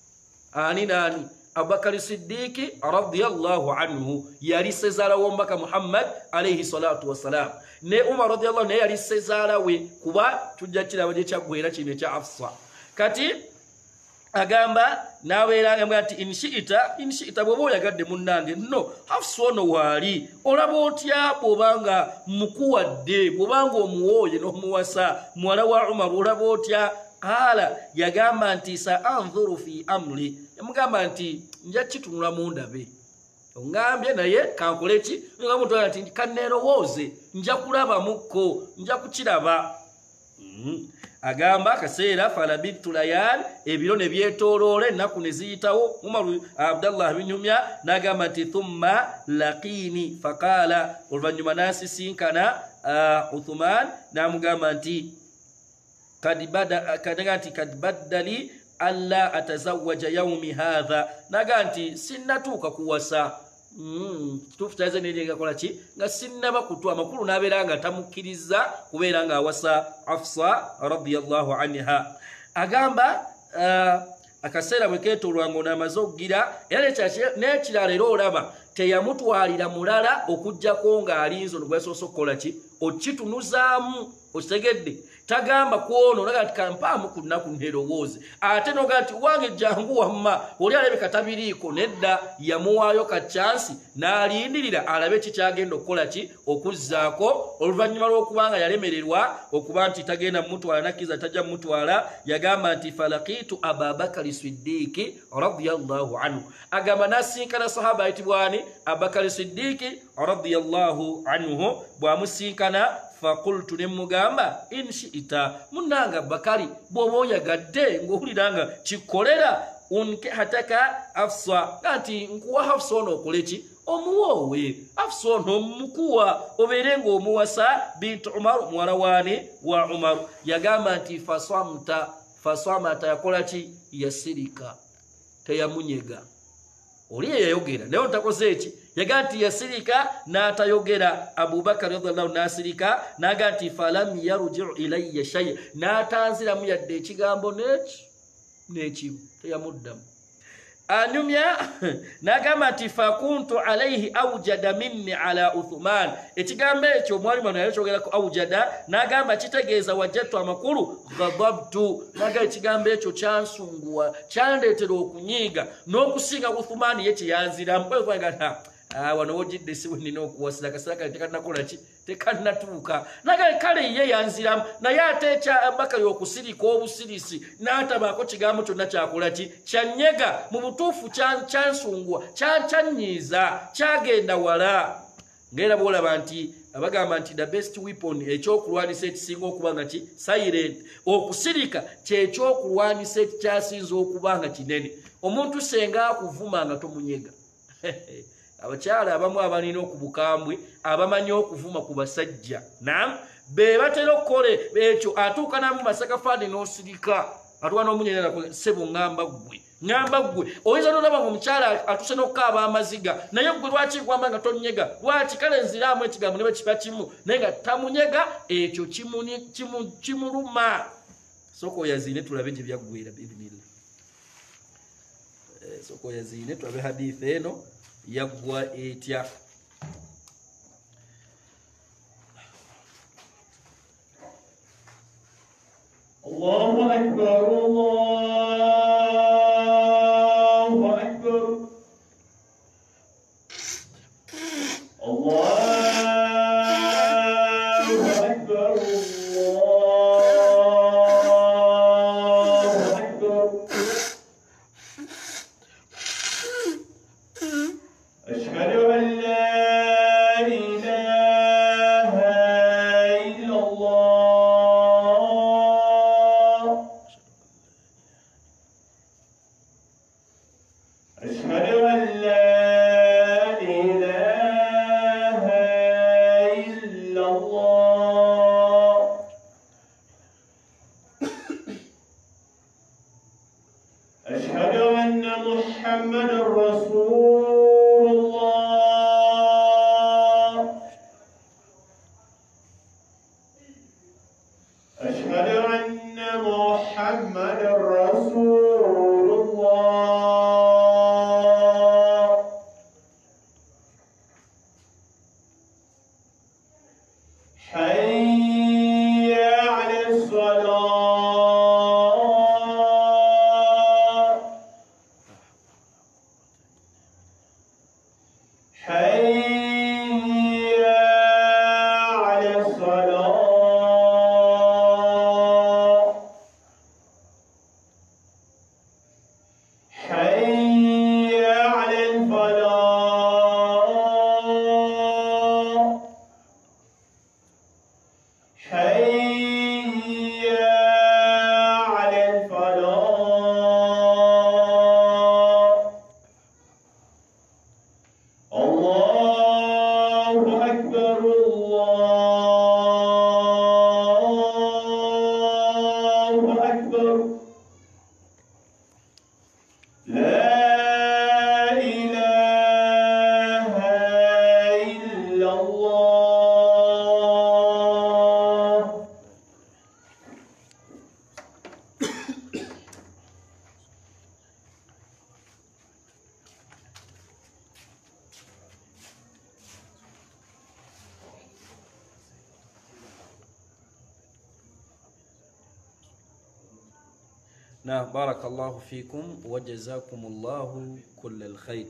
ani nani Abubakar Siddiq radiyallahu anhu yali sezaala w'omubaka Muhammad alayhi salatu wassalam ne Umar radiyallahu ne yali sezaala we kuba tujja kiraba gye kyaggwera kino ekya Hafsa. Kati agamba nabeera ngamba nti inshiita inshiita bw'oba oyagadde munnange nno Hafsa ono waali olaba otya bw'obanga mukuwadde bw'obanga omuwooye n'omuwasa muwala wa Umar olaba otya qala yagamba nti sa anzuru fi amri yamugamba nti nja kitunula mu ndabe ongambye naye kankole ki nga muntu ati kanneerowooze nja kulabamuko nja kukiraba mm. agamba akaseera falabitu layal ebiro ne byetooloola ennaku ne ziyitawo Umaru Abdallah binyumya n'agamba nti thumma laqini faqaala oluvannyuma n'asisinkana uh, Uthman n'amugamba nti kadaga nti kad baddali alla atazawaja yaumi hadha naga nti sinnatuuka kuwasa mm, tufutaze nengakola ki nga sinnaba kutwa amakulu n'abeera nga tamukkiriza kubeera nga awasa Hafsa radiyallahu anha agamba uh, akaseera bwe keetoolwanga n'amaze okugira era n'ekirala era olaba teyamutwalira mulala okujjako ng'alinze ono gwesoose okukola ki okitunuzaamu okitegedde tagamba kwono naga ati kampaamu ku nnaku nterowooze ate noga ati wange jangu wamma oli alabika tabiriiko nedda yamuwaayo ka chansi n'alindirira alabe kikyagenda okukola ki okuzzaako oluvannyuma lw'okubanga yalemererwa okuba nti tagenda mumutwala nakkiza tajja mumutwala yagamba nti falakitu ababakari siddiiki radiyallahu anhu agamba n'asinkana sahaba ayitibwani abakari siddiiki radiyallahu anhu bw'amusinkana fakultu nemugamba inshiita munanga bakari bwoba oyagadde ng'owulira nga kikolera unke hataka Hafsa kati nkuwa Hafsa ono okoleki omuwoowe Hafsa ono mukuwa obeere ng'omuwasa bintu Umar muwala waani wa Umar yagamba nti faswamta faswamata yakola ki yasirika teyamunyega oli yayogera naye ntakoze eki yaga nti yasirika n'atayogera Abubakar radhiyallahu nasirika naga nti falam yarji'u ilayya shay n'atanziramu yadde ekigambo neki nekimu teyamuddamu anyumya nagamba nti fakuntu alayhi awjada minni ala Uthman ekigambo ekyo mwalimu naye kyogerako awjada nagamba kitegeeza wajjatu amakulu ghadabtu naga ekigambo ekyo kyansunguwa kyandeetera okunyiiga n'okusinga Uthman ye kyeyanziramu kwegana ah wano wojidde siwe nina okuwasira kasira kale tekanakola ki tekanatuuka naga kale ye yanziramu naye ate ekya Abubakari okusirika obusirisi n'atabaako kigambo kyonna kyakola ki kyanyega mu butuufu kyansungwa kyanyiiza kyagenda wala ngera bwolaba nti abagamba nti the best weapon ekyokulwanisa ekisinga okuba nga ki silent okusirika kyekyokulwanisa ekikyasinza okuba nga kinene omuntu senga akuvuma nga tomunyega abakyala abamu abalina okubukambwe abamanyi okuvuma ku basajja naam be batera okukola ekyo atuuka namu masakafaani n'osirika atuuka n'omunyera sebo ngamba ggwe ngamba ggwe oyinza n'olaba ng'omukyala atuse n'okukaaba amaziga naye ggwe lwaki gwamba nga tonyega lwaki kale nziraamu ekigambo ne bwe kiba kimu naye nga tamunyega ekyo kimuluma sooka oyaziine tulabe gye byaggwera bibinira sooka oyaziine tulabe hadithi eno yagwa etya Allahu akbar Allahu akbar Allahu akbar Allahu akbar أشهد أن لا إله إلا الله أشهد أن لا إله إلا الله أشهد أن محمدا رسول أشهد أن محمد رسول الله حي على الصلاة حي على الصلاة لا إله إلا الله. نعم بارك الله فيكم وجزاكم الله كل الخير.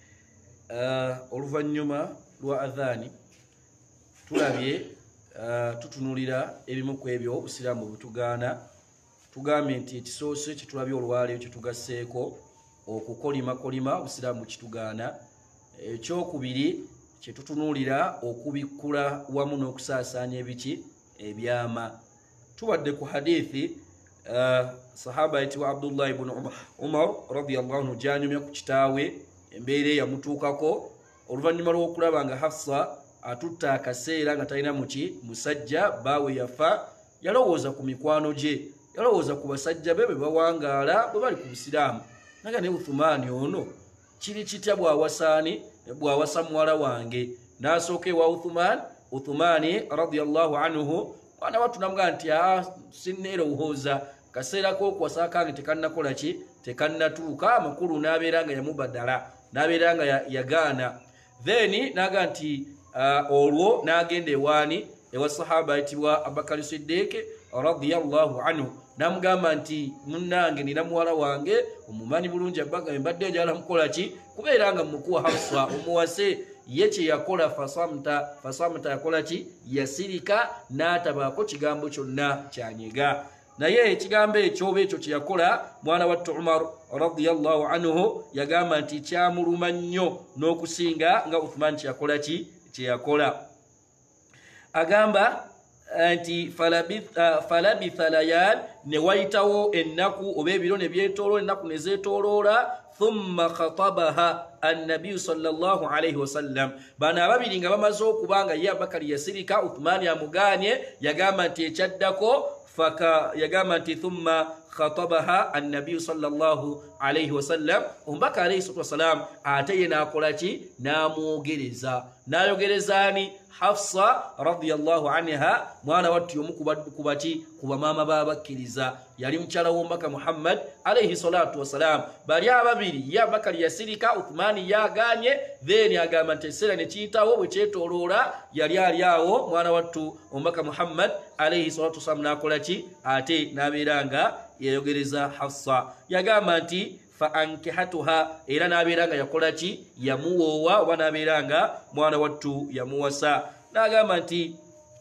oluvannyuma lwa adhaani tulabye tutunulira ebimu ku ebyo obusiraamu butugaana. Tugambye nti ekisoose kye tulabye olwaleero kye tugasseeko okukolimakolima obusiraamu kitugaana. Ekyokubiri kye tutunuulira okubikkula wamu n'okusaasaanya ebiki ebyama. Tubadde ku hadithi sahaba ayitibwa Abdullah ibn Umar radiyallahu anhu gy'anyumya ku kitaawe embeera yamutuukako oluvannyuma lw'okulaba nga Hafsa atutta akaseera nga talina muki musajja baawe yafa. Yalowooza ku mikwano gye, yalowooza ku basajja be bwe bawangaala bwe bali ku busiraamu. Naga ne Uthumani ono kiri kitya bw'awasaani bw'awasa muwala wange. N'asooka ewa Uthumani. Uthumani radiyallahu anhu mwana wattu namugamba nti sinneerowooza kaseera k'okuwasa kange tekannakola ki tekannatuuka. Amakulu n'abeera nga yamubadala, n'abeera nga yagaana. Then naga nti olwo n'agenda ewaani ewa sahaba ayitibwa Abubakar Siddiq radiyallahu anhu. Namugamba nti munnange nina muwala wange omumanyi bulungi mbadde njagala mukola ki kubeera nga mukuwa Hafsa omuwase. Ye kye yakola fasamta fasamta yakola ki yasirika n'atabaako kigambo kyonna kyanyega. Naye ekigambo ekyo oba ekyo kye yakola mwana wattu Umar radiyallahu anhu yagamba nti kyamuluma nnyo n'okusinga nga Uthman kye yakola ki kye yakola. Agamba nti falabitha layal ne wayitawo ennaku oba ebiro ne byetooloola ennaku ne zeetooloola. Thumma khatabaha annabiyu sallallahu alayhi wasallam. Bano ababiri nga bamaze okubanga ye Abubakari yasirika, Uthmani amugaanye, yagamba nti ekyaddako faka yagamba nti thumma khatabaha annabiyu sallallahu alayhi wasallam. Omubaka alayhi salatu wasalam ate ye n'akola ki n'amwogereza. N'ayogerezaani Hafsa radiyallahu anha mwana wattu y'omu kubaki kuba maama b'abakkiriza. Yali mukyala w'omubaka Muhammad alayhi salatu wasalam. Bali ababiri ye Abubakari yasirika, Uthmani yagaanye. Then agamba nti ekiseera ne kiyitawo bwe kyetooloola yali ali awo mwana wattu omubaka Muhammad alayhi salatu wasalam n'akola ki ate n'abeera nga yayogereza Hafsa. Yagamba nti fa ankihatuha era n'abeera nga yakola ki yamuwoowa oba n'abeera nga mwana wattu yamuwasa. N'agamba nti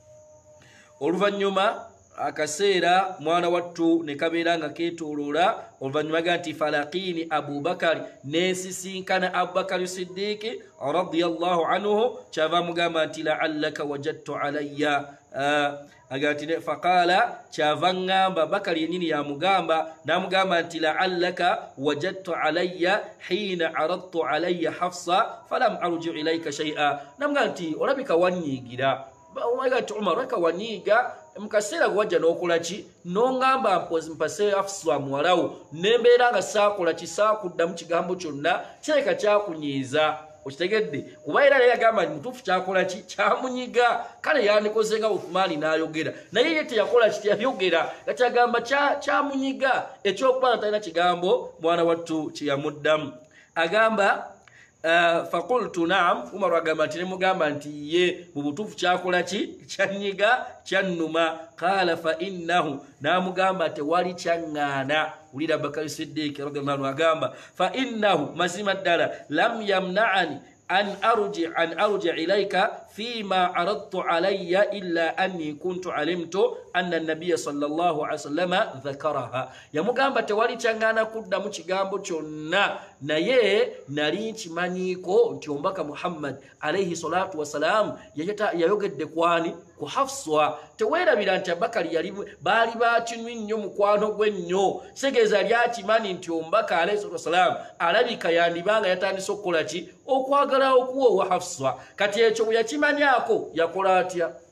oluvannyuma akaseera mwana wattu ne kabeera nga keetooloola. Oluvannyuma ga nti falaqini Abubakari n'ensisinkana Abubakari Siddiiki radiyallahu anhu. Kyava mugamba nti la'allaka wajadtu alayya agati ne faqala kyava ngamba Bakari yennyini yamugamba n'amugamba nti la'allaka wajadtu alayya hina aradtu alayya Hafsa falam arju ilayka shay'a. Namugamba nti olabika wanyiigira omaga nti Umar olabika wanyiiga mukaseera gwe wajja n'okola ki n'ongamba mpase Hafsa muwalawo nembeera nga saakola ki saakuddamu kigambo kyonna kireka kyakunyiiza. Okitegedde kuba era yagamba nti mutuufu kyakola ki kyamunyiga. Kale yandikoze nga Uthmani n'ayogera naye ye teyakola ki teyayogera nga kyagamba kyamunyiga. Ekyokuba talina kigambo mwana wattu kye yamuddamu. Agamba faqultu naam. Umar agamba nti nemugamba nti ye mu butuufu kyakola ki kyanyiga kyannuma. Qala fa innahu n'amugamba tewali kyaŋŋaana. Ulira Abubakar Siddiq radiyallahu anhu agamba fa innahu mazima ddala lam yamna'ani an arji an arji ilayka fima aradtu alayya illa anni kuntu alimtu anna an-nabiy sallallahu alayhi wasallam dhakaraha. Yamugamba tewali kyangana kudda mu kigambo kyonna naye nali nkimanyiiko nti omubaka Muhammad alayhi salatu wasalam yayogedde kwani ku Hafsa. Teweerabira nti Abubakari yali baali bakinywi nnyo mukwano gwe nnyo. Segeeza lyakimanyi nti omubaka alayhi salatu wasalam alabika yandibanga yatandise okukola ki okwagala okuwoowa Hafsa. Kati ekyo bwe yakimanyako yakola atya?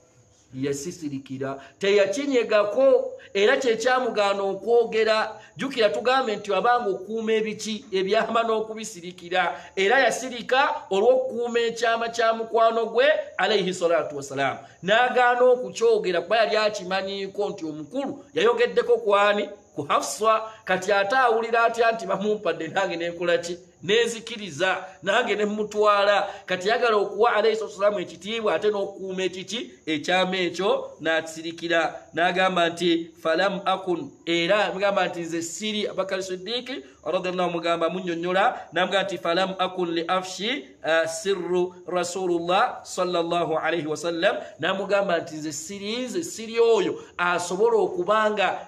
yasisirikira teyakinyegako era kyekyamugaana okwogera. Jjukira tugambe nti wabanga okuuma ebiki ebyama n'okubisirikira era yasirika olw'okukuuma ekyama kya mukwano gwe alayhi salatu wassalaamu n'agaana okukyogera kuba yali akimanyiiko nti omukulu yayogeddeko kwani ku Hafsa. Kati ate awulira atya nti bamumpadde nange nenkola ki nenzikiriza nange nemutwala. Kati yagala okuwa alayhi salatu wassalaamu ekitiibwa ate n'okukuuma ekiki ekyama ekyo n'akisirikira n'agamba nti falam akun era mugamba nti nze siri Abubakar Siddiq radhiyallahu mugamba munnyonnyola n'amugamba nti falam akun li afshi uh, sirru rasulullah sallallahu alayhi wasallam n'amugamba nti nze siri nze siri oyo asobola okubanga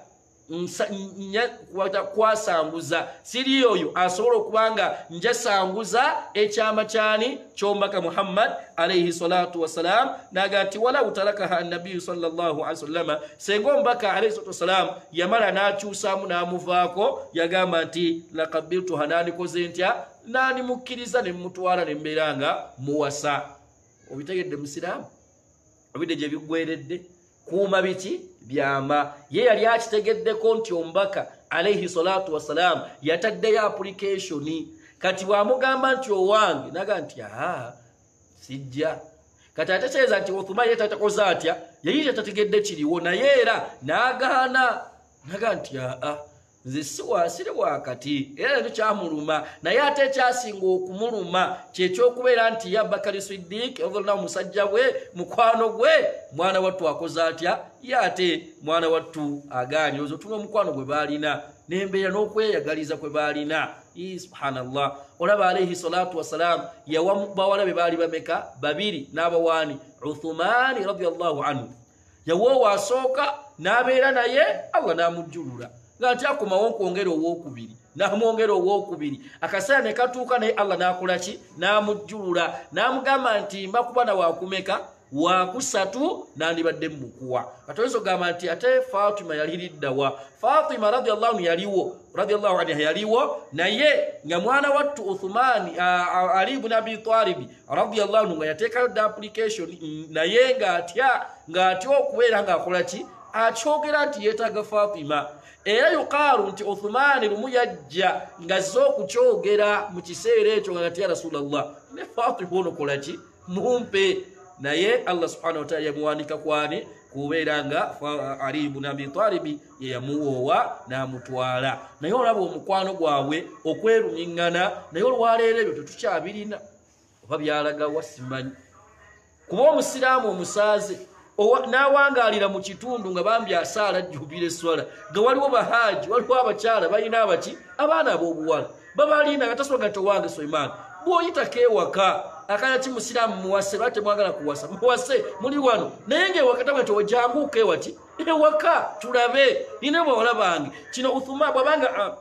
kwasanguza siri oyo asobola okubanga njasanguza ekyama kyani ky'omubaka Muhammad alayhi salatu wassalam. Naga nti wala utalakaha nabiyu sallallahu alaihi wasallam senga omubaka alayhi salatu wassalam yamala n'akyusaamu n'amuvaako yagamba nti laqabiltu hananikoze ntya n'animukkiriza ne mutwala ne mbeera nga muwasa. Obitegedde musiraamu obidde gye biggweredde kuuma biki byama. Ye yali akitegeddeko nti omubaka alayhi salatu wassalam yataddeyo application. Kati bwamugamba nti owange naga nti aha sijja. Kati ateteeza nti Uthman yetatakoza atya yali yatategedde kiriwo naye era n'agaana naga nti aha nze siwaasire wakati era ndo kyamuluma naye ate ekyasinga okumuluma kyekyokubeera nti ya Abubakar Siddiq ovolna omusajja bwe mukwano gwe mwana wattu akoze atya ye ate mwana wattu agaanye ozo tuna omukwano gwe baalina n'embeera n'okweyagaliza kwe baalina. Subhanallah. Olaba alayhi salatu wassalam yawa bawala be baali bameka babiri n'abawaani Uthman radiyallahu anhu yawa wasooka n'abeera naye Allah n'amujjulula ngati akomawo okwongera ow'okubiri n'amwongera ow'okubiri akaseera ne katuuka naye Allah n'akola ki n'amujjulula n'amugamba nti mba kuba na waakumeka waakusatu n'andibadde mukuwa. Kati oyinza ogamba nti ate Fatima yali liddawa. Fatima radiyallahu anhu yaliwo radiyallahu anha yaliwo naye nga mwana wattu Uthman Ali ibn Abi Talib radiyallahu anhu nga yateekayo dda application naye ng'atya ng'atya okubeera ng'akola ki akyogera nti yeetaaga Fatima. Era yuqaalu nti Uthman lumu yajja ng'azze okukyogera mu kiseera ekyo nga nti ya Rasulallah ne Fatima ono kola ki mumpe. Naye Allah subhanahu wa ta'ala yamuwanika kwani kubeera nga Ali ibn Abi Talib ye yamuwoowa n'amutwala. Naye olaba omukwano gwabwe okwerumiŋŋana naye olwaleero ebyo tetukyabirina oba byalagawa simanyi. Kuba omusiraamu omusaaze n'awangaalira mu kitundu nga bambi asaala ajjubira esswala nga waliwo bahaaji waliwo abakyala balina abaki abaana ab'obuwala babalina nga tasobola nga towange Sulaiman bw'oyitako ewaka akaya ki musiraamu muwase lwaki temwagala kuwasa muwase muli wano naye ng'ewaka tabwe nti ojanguuka ewaki ewaka tulabe nina bwawala bange kino Uthman bwabanga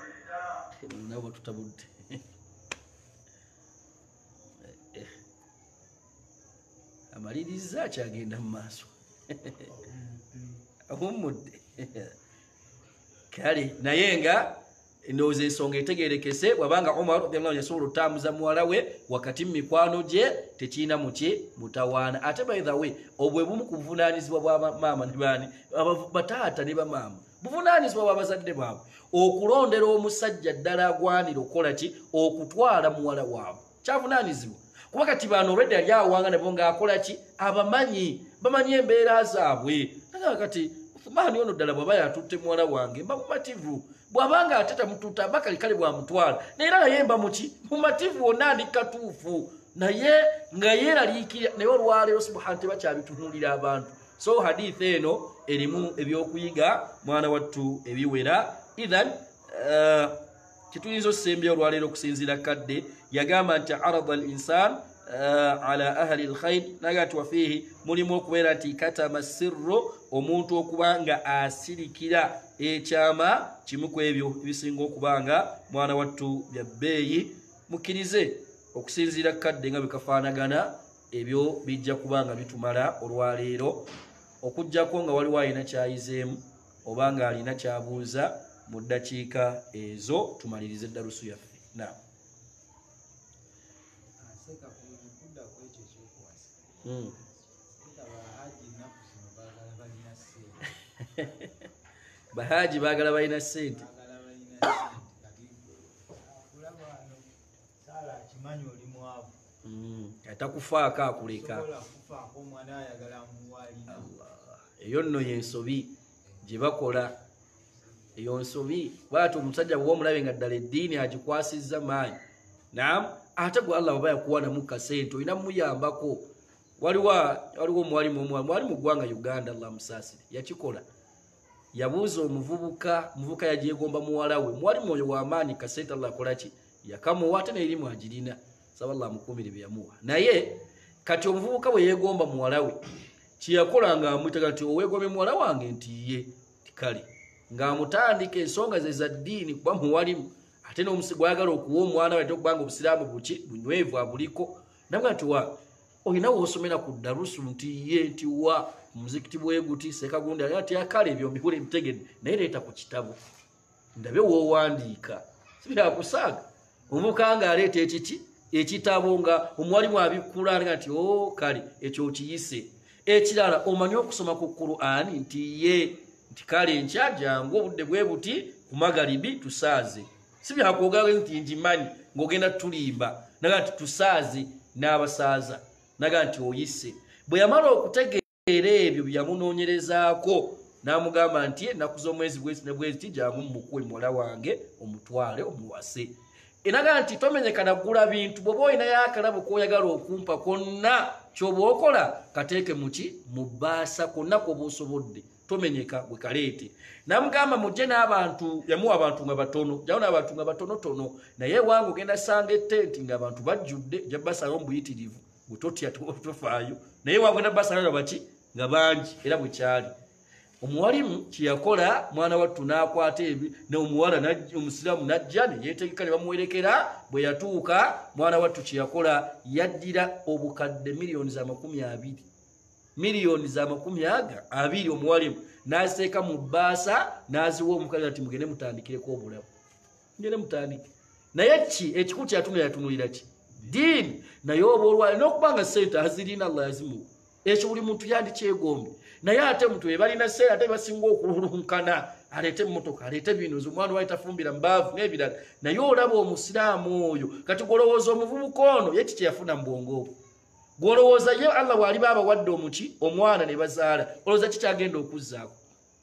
nabo tutabudde amaliriza kyagenda mu maaso ahumudde kale naye nga ndowooza ensonga etegeerekese bwabanga Umar radiyallahu anhu yasobola otambuza muwala we wakati mu mikwano gye tekiina muki mutawaana. Ate by the way obwe bumu ku buvunaanyizibwa bwa maama ne baani bataata ne bamaama buvunaanyizibwa bwa bazadde baabwe okulondera omusajja ddala agwanira okukola ki okutwala muwala waabwe kyavunaanyizibwa. Kuba kati bano olwedde yali awanga nabo ng'akola ki abamanyi bamanyi embeera zaabwe. Naga kati Uthman ono ddala bw'aba yatutte muwala wange mba mumativu bw'abanga ate tamutuuta bakali kale bwamutwala naye era naye mba muki mumativu wonna ndi katuufu naye nga yeeraliikirira naye olwaleero subhana tebakyabitunuulira abantu. So hadithi eno erimu ebyokuyiga mwana wattu ebiwera. Idhan uh, kituyinza okusembya olwaleero okusinziira kadde yagamba nti arada al insan uh, ala ahli alkhair naga nti wafiihi mulimu okubeera nti katama sirru omuntu okuba nga asirikira ekyama kimu ku ebyo ebisinga okubanga mwana wattu bya bbeeyi. Mukkirize okusinziira kadde nga bikafaanagana ebyo bijja kubanga bitumala olwaleero okuggyako nga waliwo alina kyayizeemu oba nga alina kyabuuza mu ddakiika ezo tumalirize eddalusu yaffe. Naam. Aseka kudda kwekyo ekyokuwasa. Mm. Seka bahaji nakusi bahaji bagala balina sente atakufaako akuleka eyo nno yensobi gye bakola eyo nsobi bwati omusajja bwe omulabe nga ddala eddiini agikwasizza maanyi naam ate gwe allah oba yakuwanamu kasente olina muyambako waliwo waliwo omuwalimu omwalimu mwali mu ggwanga uganda allah musaasire yakikola yabuuza omuvubuka muvubuka yagyegomba muwala we muwalimu oyo wamaanyi kasente allah akolaki yakamuwa ate neerimu agirina saba allah amukuumire bye yamuwa naye kati omuvubuka bwe yeegomba muwala we kyeyakola nga amwitaga nti oweegombe muwala wange nti ye tikale ng'amutandika ensonga ze za ddiini kuba muwalimu ate n'omusi gwayagala okuwa omwana we okubanga obusiraamu buki bunywevu abuliko nabwa nti wa olina woosomera ku darusu nti ye nti wa muzikiti bweguti sekagundi ali ati akale ebyo mbihule bitegedde naye leeta ku kitabo ndabe woowandiika sibyakusaaga omuvubuka nga aleeta ekiki ekitabo nga omuwalimu abikulanga nti o kale ekyo kiyise ekirala omanyi okusoma ku Qur'ani nti ye nti kale nkya jangu obudde bwe buti ku magalibi tusaaze sibyakwogera nti njimanyi ng'ogenda tulimba naga nti tusaaze n'abasaaza naga nti oyise bwe yamala okutegeera ebyo byamunoonyerezaako n'amugamba nti ennaku z'omwezi bwezi ne bwezi ti jangu mumukuwe muwala wange omutwale omuwase enaga nti tomenyeka naggula bintu bw'oba olinayo akalabo k'oyagala okumpa konna ky'oba okola kateeke muki mu bbaasa konna kw'oba osobodde tomenyeka bwe kaleete namugamba mujje n'abantu yamuwa abantu nga batono jawo n'abantu nga batonotono naye wange ogenda sanga ettenti ng'abantu bajjudde ja basalawo mu buyitirivu bwe totya tofaayo naye wagenda basalawo baki nga bangi era bwe kyali omuwalimu kyeyakola mwana wattu n'akwata ebi n'omuwala omusiraamu najja ne yeetegeka ne bamuwerekera bwe yatuuka mwana wattu kyeyakola yaddira obukadde miliyoni za makumi abiri miliyoni za makumi aga abiri omuwalimu n'aziteeka mu bbaasa n'aziwa omukazi ati mugende mutandikireko obulamu mugende mutandike naye ki ekikulu kyatunula yatunulira ki ddiini naye oba olwali n'okubanga sente azirina allah yazimuwa ekyo buli muntu yandikyegombe naye ate muntu we balina sente ate basinga okululunkana aleete emmotoka aleete ebintu omwana waali tafumbira mbaavu n'ebirala naye olaba omusiraamu oyo kati golowooza omuvubuka ono ye kiki yafuna mu bwongo obwo gwolowooza ye allah bw'aliba abawadde omuki omwana ne bazaala olowooza kikyagenda okuzzaako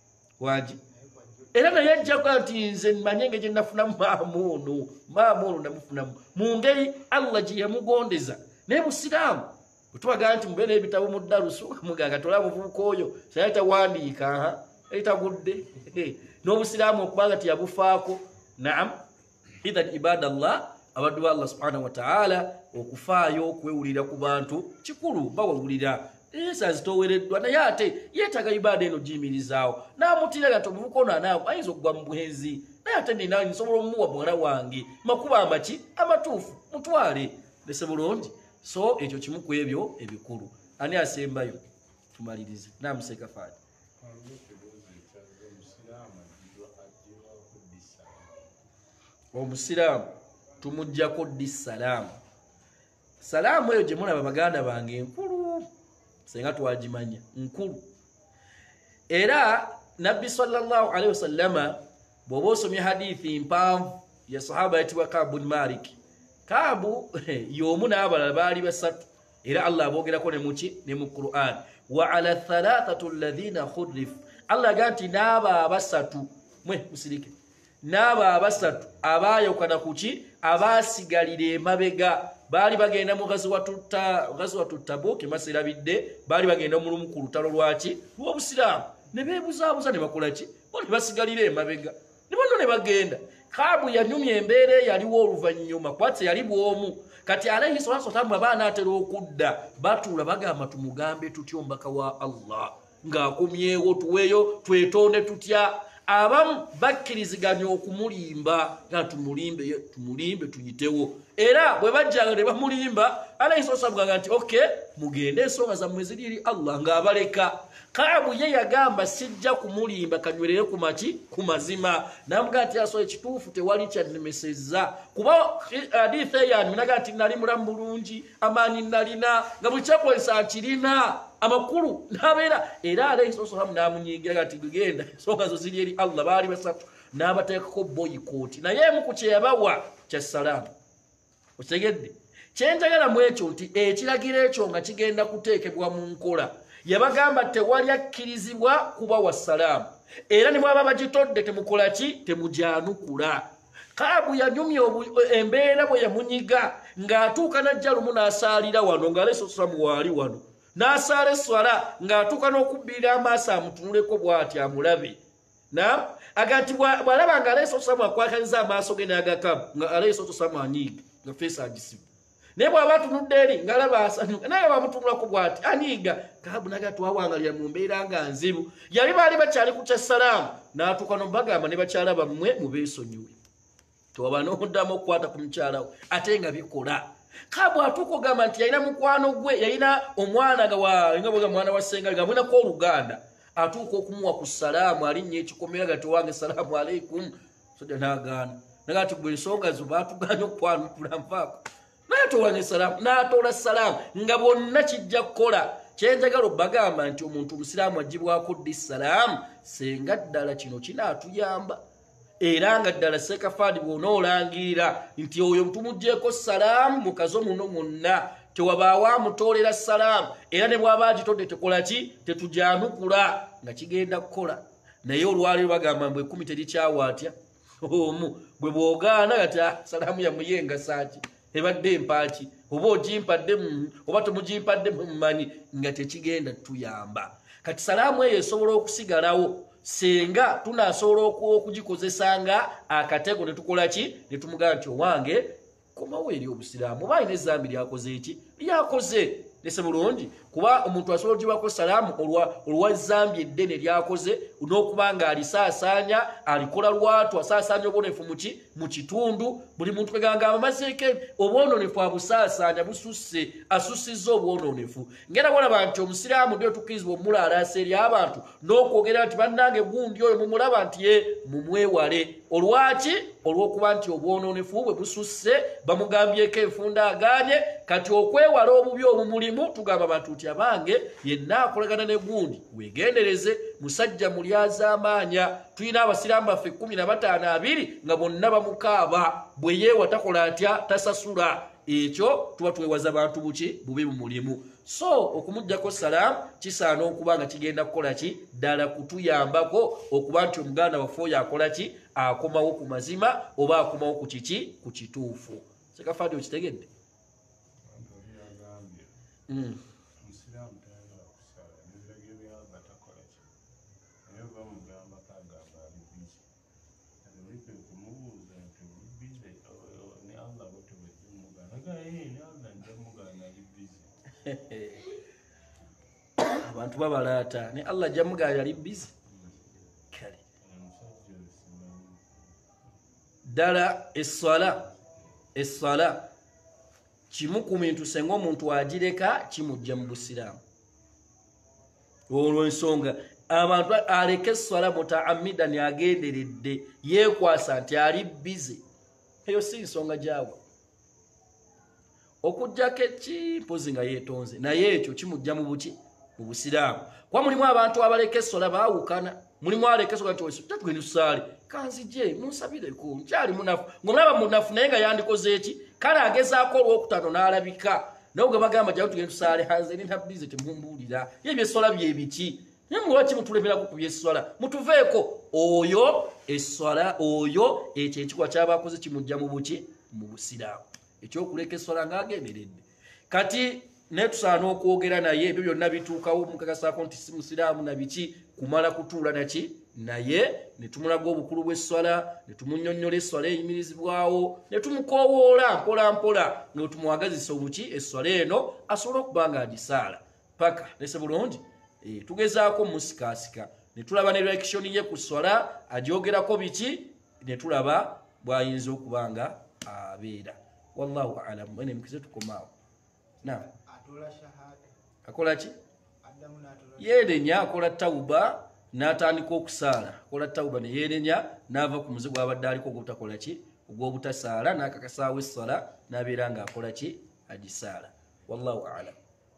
wangi era naye ajjako nti nze manye engeri gye nafunamu maamu ono maamu ono namufunamu mu ngeri allah gye yamugondeza naye musiraamu bwetubagaa nti mube n'ebitabo mu darusu muganga tola muvubuka oyo saye tawandiika aha eitagudde n'obusiraamu okubanga tiyabufaako naam idhan ibadallah abaddu ba allah subhanahu wa ta'ala okufaayo okwewulira ku bantu kikulu bawulira esa zitowereddwa naye ate yeetaga ibaada eno giyimirizaawo n'amutiraga nti omuvubuka ono anaawo ayinza okugwa mu bwenzi naye ate nina nsobola omuwa muwala wange makuba amaki amatuufu mutwale lese bulungi so ekyo kimu ku ebyo ebikulu ani asembayo tumalirize namuseka faadi omusiraamu tumuggyako ddi salaamu salaamu eyo gye mulaba baganda bange enkulu senga twagimanya nkulu era nabbi sallallahu alaihi wasallama bw'oba osomye hadithi mpanvu ya sahaba yatibwa Kaabu bin Malik Kaabu y'omu n'abalala baali basatu era allah aboogerako ne muki ne mu Qur'an wa ala thalathatu alladhina khurrifu allah aga nti n'aba abasatu mwe musirike n'aba abasatu abaayokana kuki abaasigalira emabega baali bagenda mu ghazwatu Tabuk maserabidde baali bagenda omulumu ku lutalo lwaki lw'obusiraamu ne beebuzaabuza ne bakola ki bo ne basigalira emabega ne bono ne bagenda Kaabu yanyumya embeera eyaliwo oluvannyuma kwatse yali bwomu kati alayhi salatu wasalamu abaana atera okudda batuula bagamba tumugambe tutya omubaka wa allah ng'akomyewo tuweeyo twetonde tutya abamu bakkiriziganya okumulimba nga tumulimbe tumulimbe tuyitewo era bwe bajjanga ne bamulimba alayhi salatu wasalamu gamba nti okay mugende ensonga zammwe ziri eri allah ng'abaleka Kaabu ye yagamba sijja kumulimba kanywerere ku maki ku mazima namugamba nti aso ekituufu tewali kyannemesezza kuba hadithi eyo minaga nti nali mulamu bulungi amaanyi nalina nga buli kyakozesa nkirina amakulu nabeera era alayhi salaam namunyigira ati genda ensonga zo ziri eri Allah baali basatu n'abateekako boycott naye mu ku kye yabawa kya salaamu otegedde kyenjagala mu ekyo nti ekiragiro ekyo nga kigenda kuteekebwa mu nkola yabagamba tewali akkirizibwa kubawa salaamu era ne bwaba bagitodde temukola ki temujyanukula Kaabu yanyumya embeera bwe yamunyiga ng'atuuka n'ajja lumu n'asaalira wano nga Alayhi Salaam waali wano n'asaala esswala ng'atuuka n'okubbira amaaso amutunuleko bw'ati amulabe na agati bw'alaba nga Alayhi Salaam akwakaniza amaaso ge n'agakabu nga Alayhi Salaam anyiiga nga feesi agisiba naye bw'aba atunudde eri ng'alaba asanyuka naye bamutunulako bw'ati anyiiga Kaabu naga twawangalira mu mbeera nga nzibu yali baali bakyali ku kya salaamu n'atuuka n'obagamba ne bakyala bammwe mubeesonyiwe tewaba n'oddamu okukwata ku mukyala we ate nga bikola Kaabu atuuka ogamba nti yalina mukwano gwe yalina omwana nga bwe mwana wa ssenga nga mwenako oluganda atuuka okumuwa ku salaamu alinnya ekikomera gati wange salaamu aleikum soja n'agaana naga ati gwe ensonga zo baatuganya okwanukula nfaako naye towange salaamu n'atoola salaamu nga bonna kijja kukola kyenjagala obbagamba nti omuntu omusiraamu agibwako ddi salaamu senga ddala kino kinaatuyamba era nga ddala sekafaadi bw'onoolangirira nti oyo tumuggyeko salaamu mukazo muno mwonna tewabaawo amutoolera salaamu era ne bw'aba agitodde tekola ki tetujyanukula nga kigenda kukola naye olwaleero bagamba mbwe ekkumi terikyawa atya omu bwe bw'ogaana kati salaamu yamuyenga saaki ebadde empaaki oba ogimpadde oba temugimpadde mumumanyi nga tekigenda tuyamba kati salaamu eyo esobola okusigalawo senga tunasobola okugikozesanga akatego ne tukola ki ne tumugamba nti owange komawo eri obusiraamu oba alina ezambi lyakoze eki lyakoze nese bulungi kuba omuntu asobola ogibako salaamu olwa zambi eddene lyakoze n'okuba nga alisaasaanya alikola lwatu asaasaanya obwonefu muki mu kitundu buli muntu kwegangamba mazeeko obwononefu abusaasaanya bususse asusizza obwononefu ngenda kulaba nti omusiraamu ndio tukkirizibwa omulaalaasa eri abantu n'okwogera nti bannange gundi oyo mumulaba nti ye mumwewale olwaki olw'okuba nti obwononefu bwe bususse bamugambyeko enfunda agaanye kati okwewala obubi obumulimu tugamba abantu nti abange yenna akolagana ne gundi weegendereze musajja mulyaza amaanya tulina abasiraamu baffe ekkumi na bataano abiri nga bonna bamukaaba bwe yeewa takola atya tasasula ekyo tuba twewaza bantu buki bubi bumulimu so okumuggyako salaamu kisaana okuba nga kigenda kukola ki ddala kutuyambako okuba nti omuganda waffe oyo akola ki akomawo ku mazima oba akomawo ku kiki ku kituufu sekafaadi okitegedde mm. abantu babalaata ne Allah jamugaaya ali busy kale ddala essala essala kimu ku bintu senga omuntu agireka kimujja mu busiraamu olw'ensonga abantu aleka essala mutaamidani agenderedde yeekwasa nti ali busy eyo si nsonga gyawe okujjako eki mpozi nga yeetonze naye ekyo kimujja mu buki mu busiraamu kuba mulimu abantu abaleka essola baawukana mulimu aleka essola nti tatugenda tusaale kanzije munsabireko nkyali munafu ng'omulaba munafu naye nga yandikoze eki kale agezaako olwokutaano n'alabika naye gwe bagamba jjawo tugenda tusaale hanze nina bize temumbuulira ye byessola byebiki naye mulwaki mutulemerako ku byessola mutuveeko oyo essola oyo ekyo ekikuba kyabaakoze kimujja mu buki mu busiraamu ekyokuleka essola ng'agenderedde kati naye tusaana okwogera naye ebyo byonna bituukawo mukakasaako nti si musiraamu na biki kumala kutuula naki naye ne tumulaga obukulu bw'esswala ne tumunnyonnyola esswala eyimirizibwawo ne tumukoowoola mpola mpola nga tumuwagazisa obuki esswala eno asobole okuba nga agisaala paka nese bulungi e, tugezaako musikaasika ne tulaba ne reakishoni ye ku sswala agyogerako biki ne tulaba bw'ayinza okuba nga abeera wallahu alamu ene mukize tukomaawo naam akola ki yeerenya akola tawuba n'atandika okusaala akola tawuba ne yeerenya n'ava ku muzigo abadde aliko ogwobutakola ki ogw'obutasaala n'akakasaawo essala n'abeera ng'akola ki agisaala wallahu alam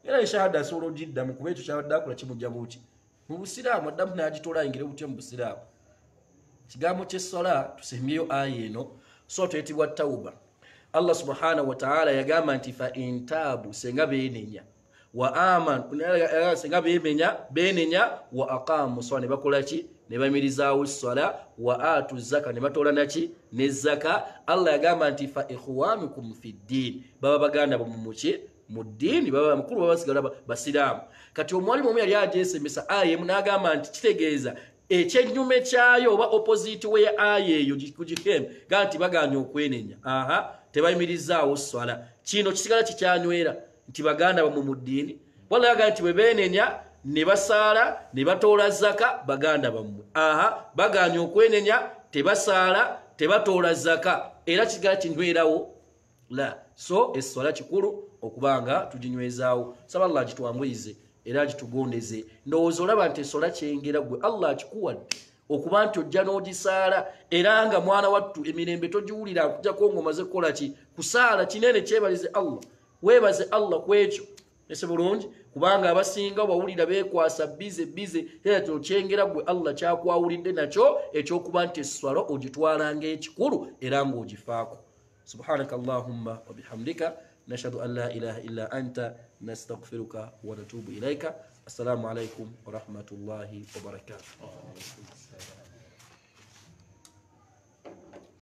era shahada asobola ogiddamu kuba ekyo kyabadde akola kimujja buki mu busiraamu addamu n'agitola ayingire butya mu busiraamu. Kigambo ky'essola tusembyeyo aya eno so tuyitibwa tawuba. Allah subhanahu wa ta'ala yagamba nti fa intabu senga beenenya wa aman senga beemenya beenenya wa aqamu swala ne bakola ki ne bamirizaawo esswala wa atu zaka ne batola naki ne zaka. Allah yagamba nti fa ikhwanukum fi ddin baba baganda bo mumuki mu ddiini baba mukulu baba basigala basiraamu. Kati omwalimu omu yali ajesemesa aya emu n'agamba nti kitegeeza ekyennyume kyayo oba opposite we aya eyo kugikemu gaa nti baganya okwenenya aha tebayimirizaawo swala. Kino kisigala kikyanywera nti baganda bamwe mu ddiini wala yagaa nti bwe beenenya ne basaala ne batoola zaka baganda bammwe aha baganya okwenenya tebasaala tebatoola zaka era kisigala kinywerawo la. So esswala kikulu okubanga tuginywezaawo. Saba Allah agitwangwize era agitugondeze. Ndowooza olaba nti esswala kyengera gwe Allah akikuwadde okuba nti ojja n'ogisaala era nga mwana wattu emirembe togiwulira akujjako ng'omaze kukola ki kusaala kinene kyebalize Allah. Weebaze Allah ku ekyo ese bulungi kubanga abasinga bawulira beekwasa bize bize era kino kyengera gwe Allah kyakwawulidde nakyo ekyokuba nti esswala ogitwala ng'ekikulu era ng'ogifaako. Subhanaka Allahumma wa bihamdika nashhadu an la ilaha illa anta nastaghfiruka wa natubu ilayka. Assalamu alaikum wa rahmatullahi wa barakatuh.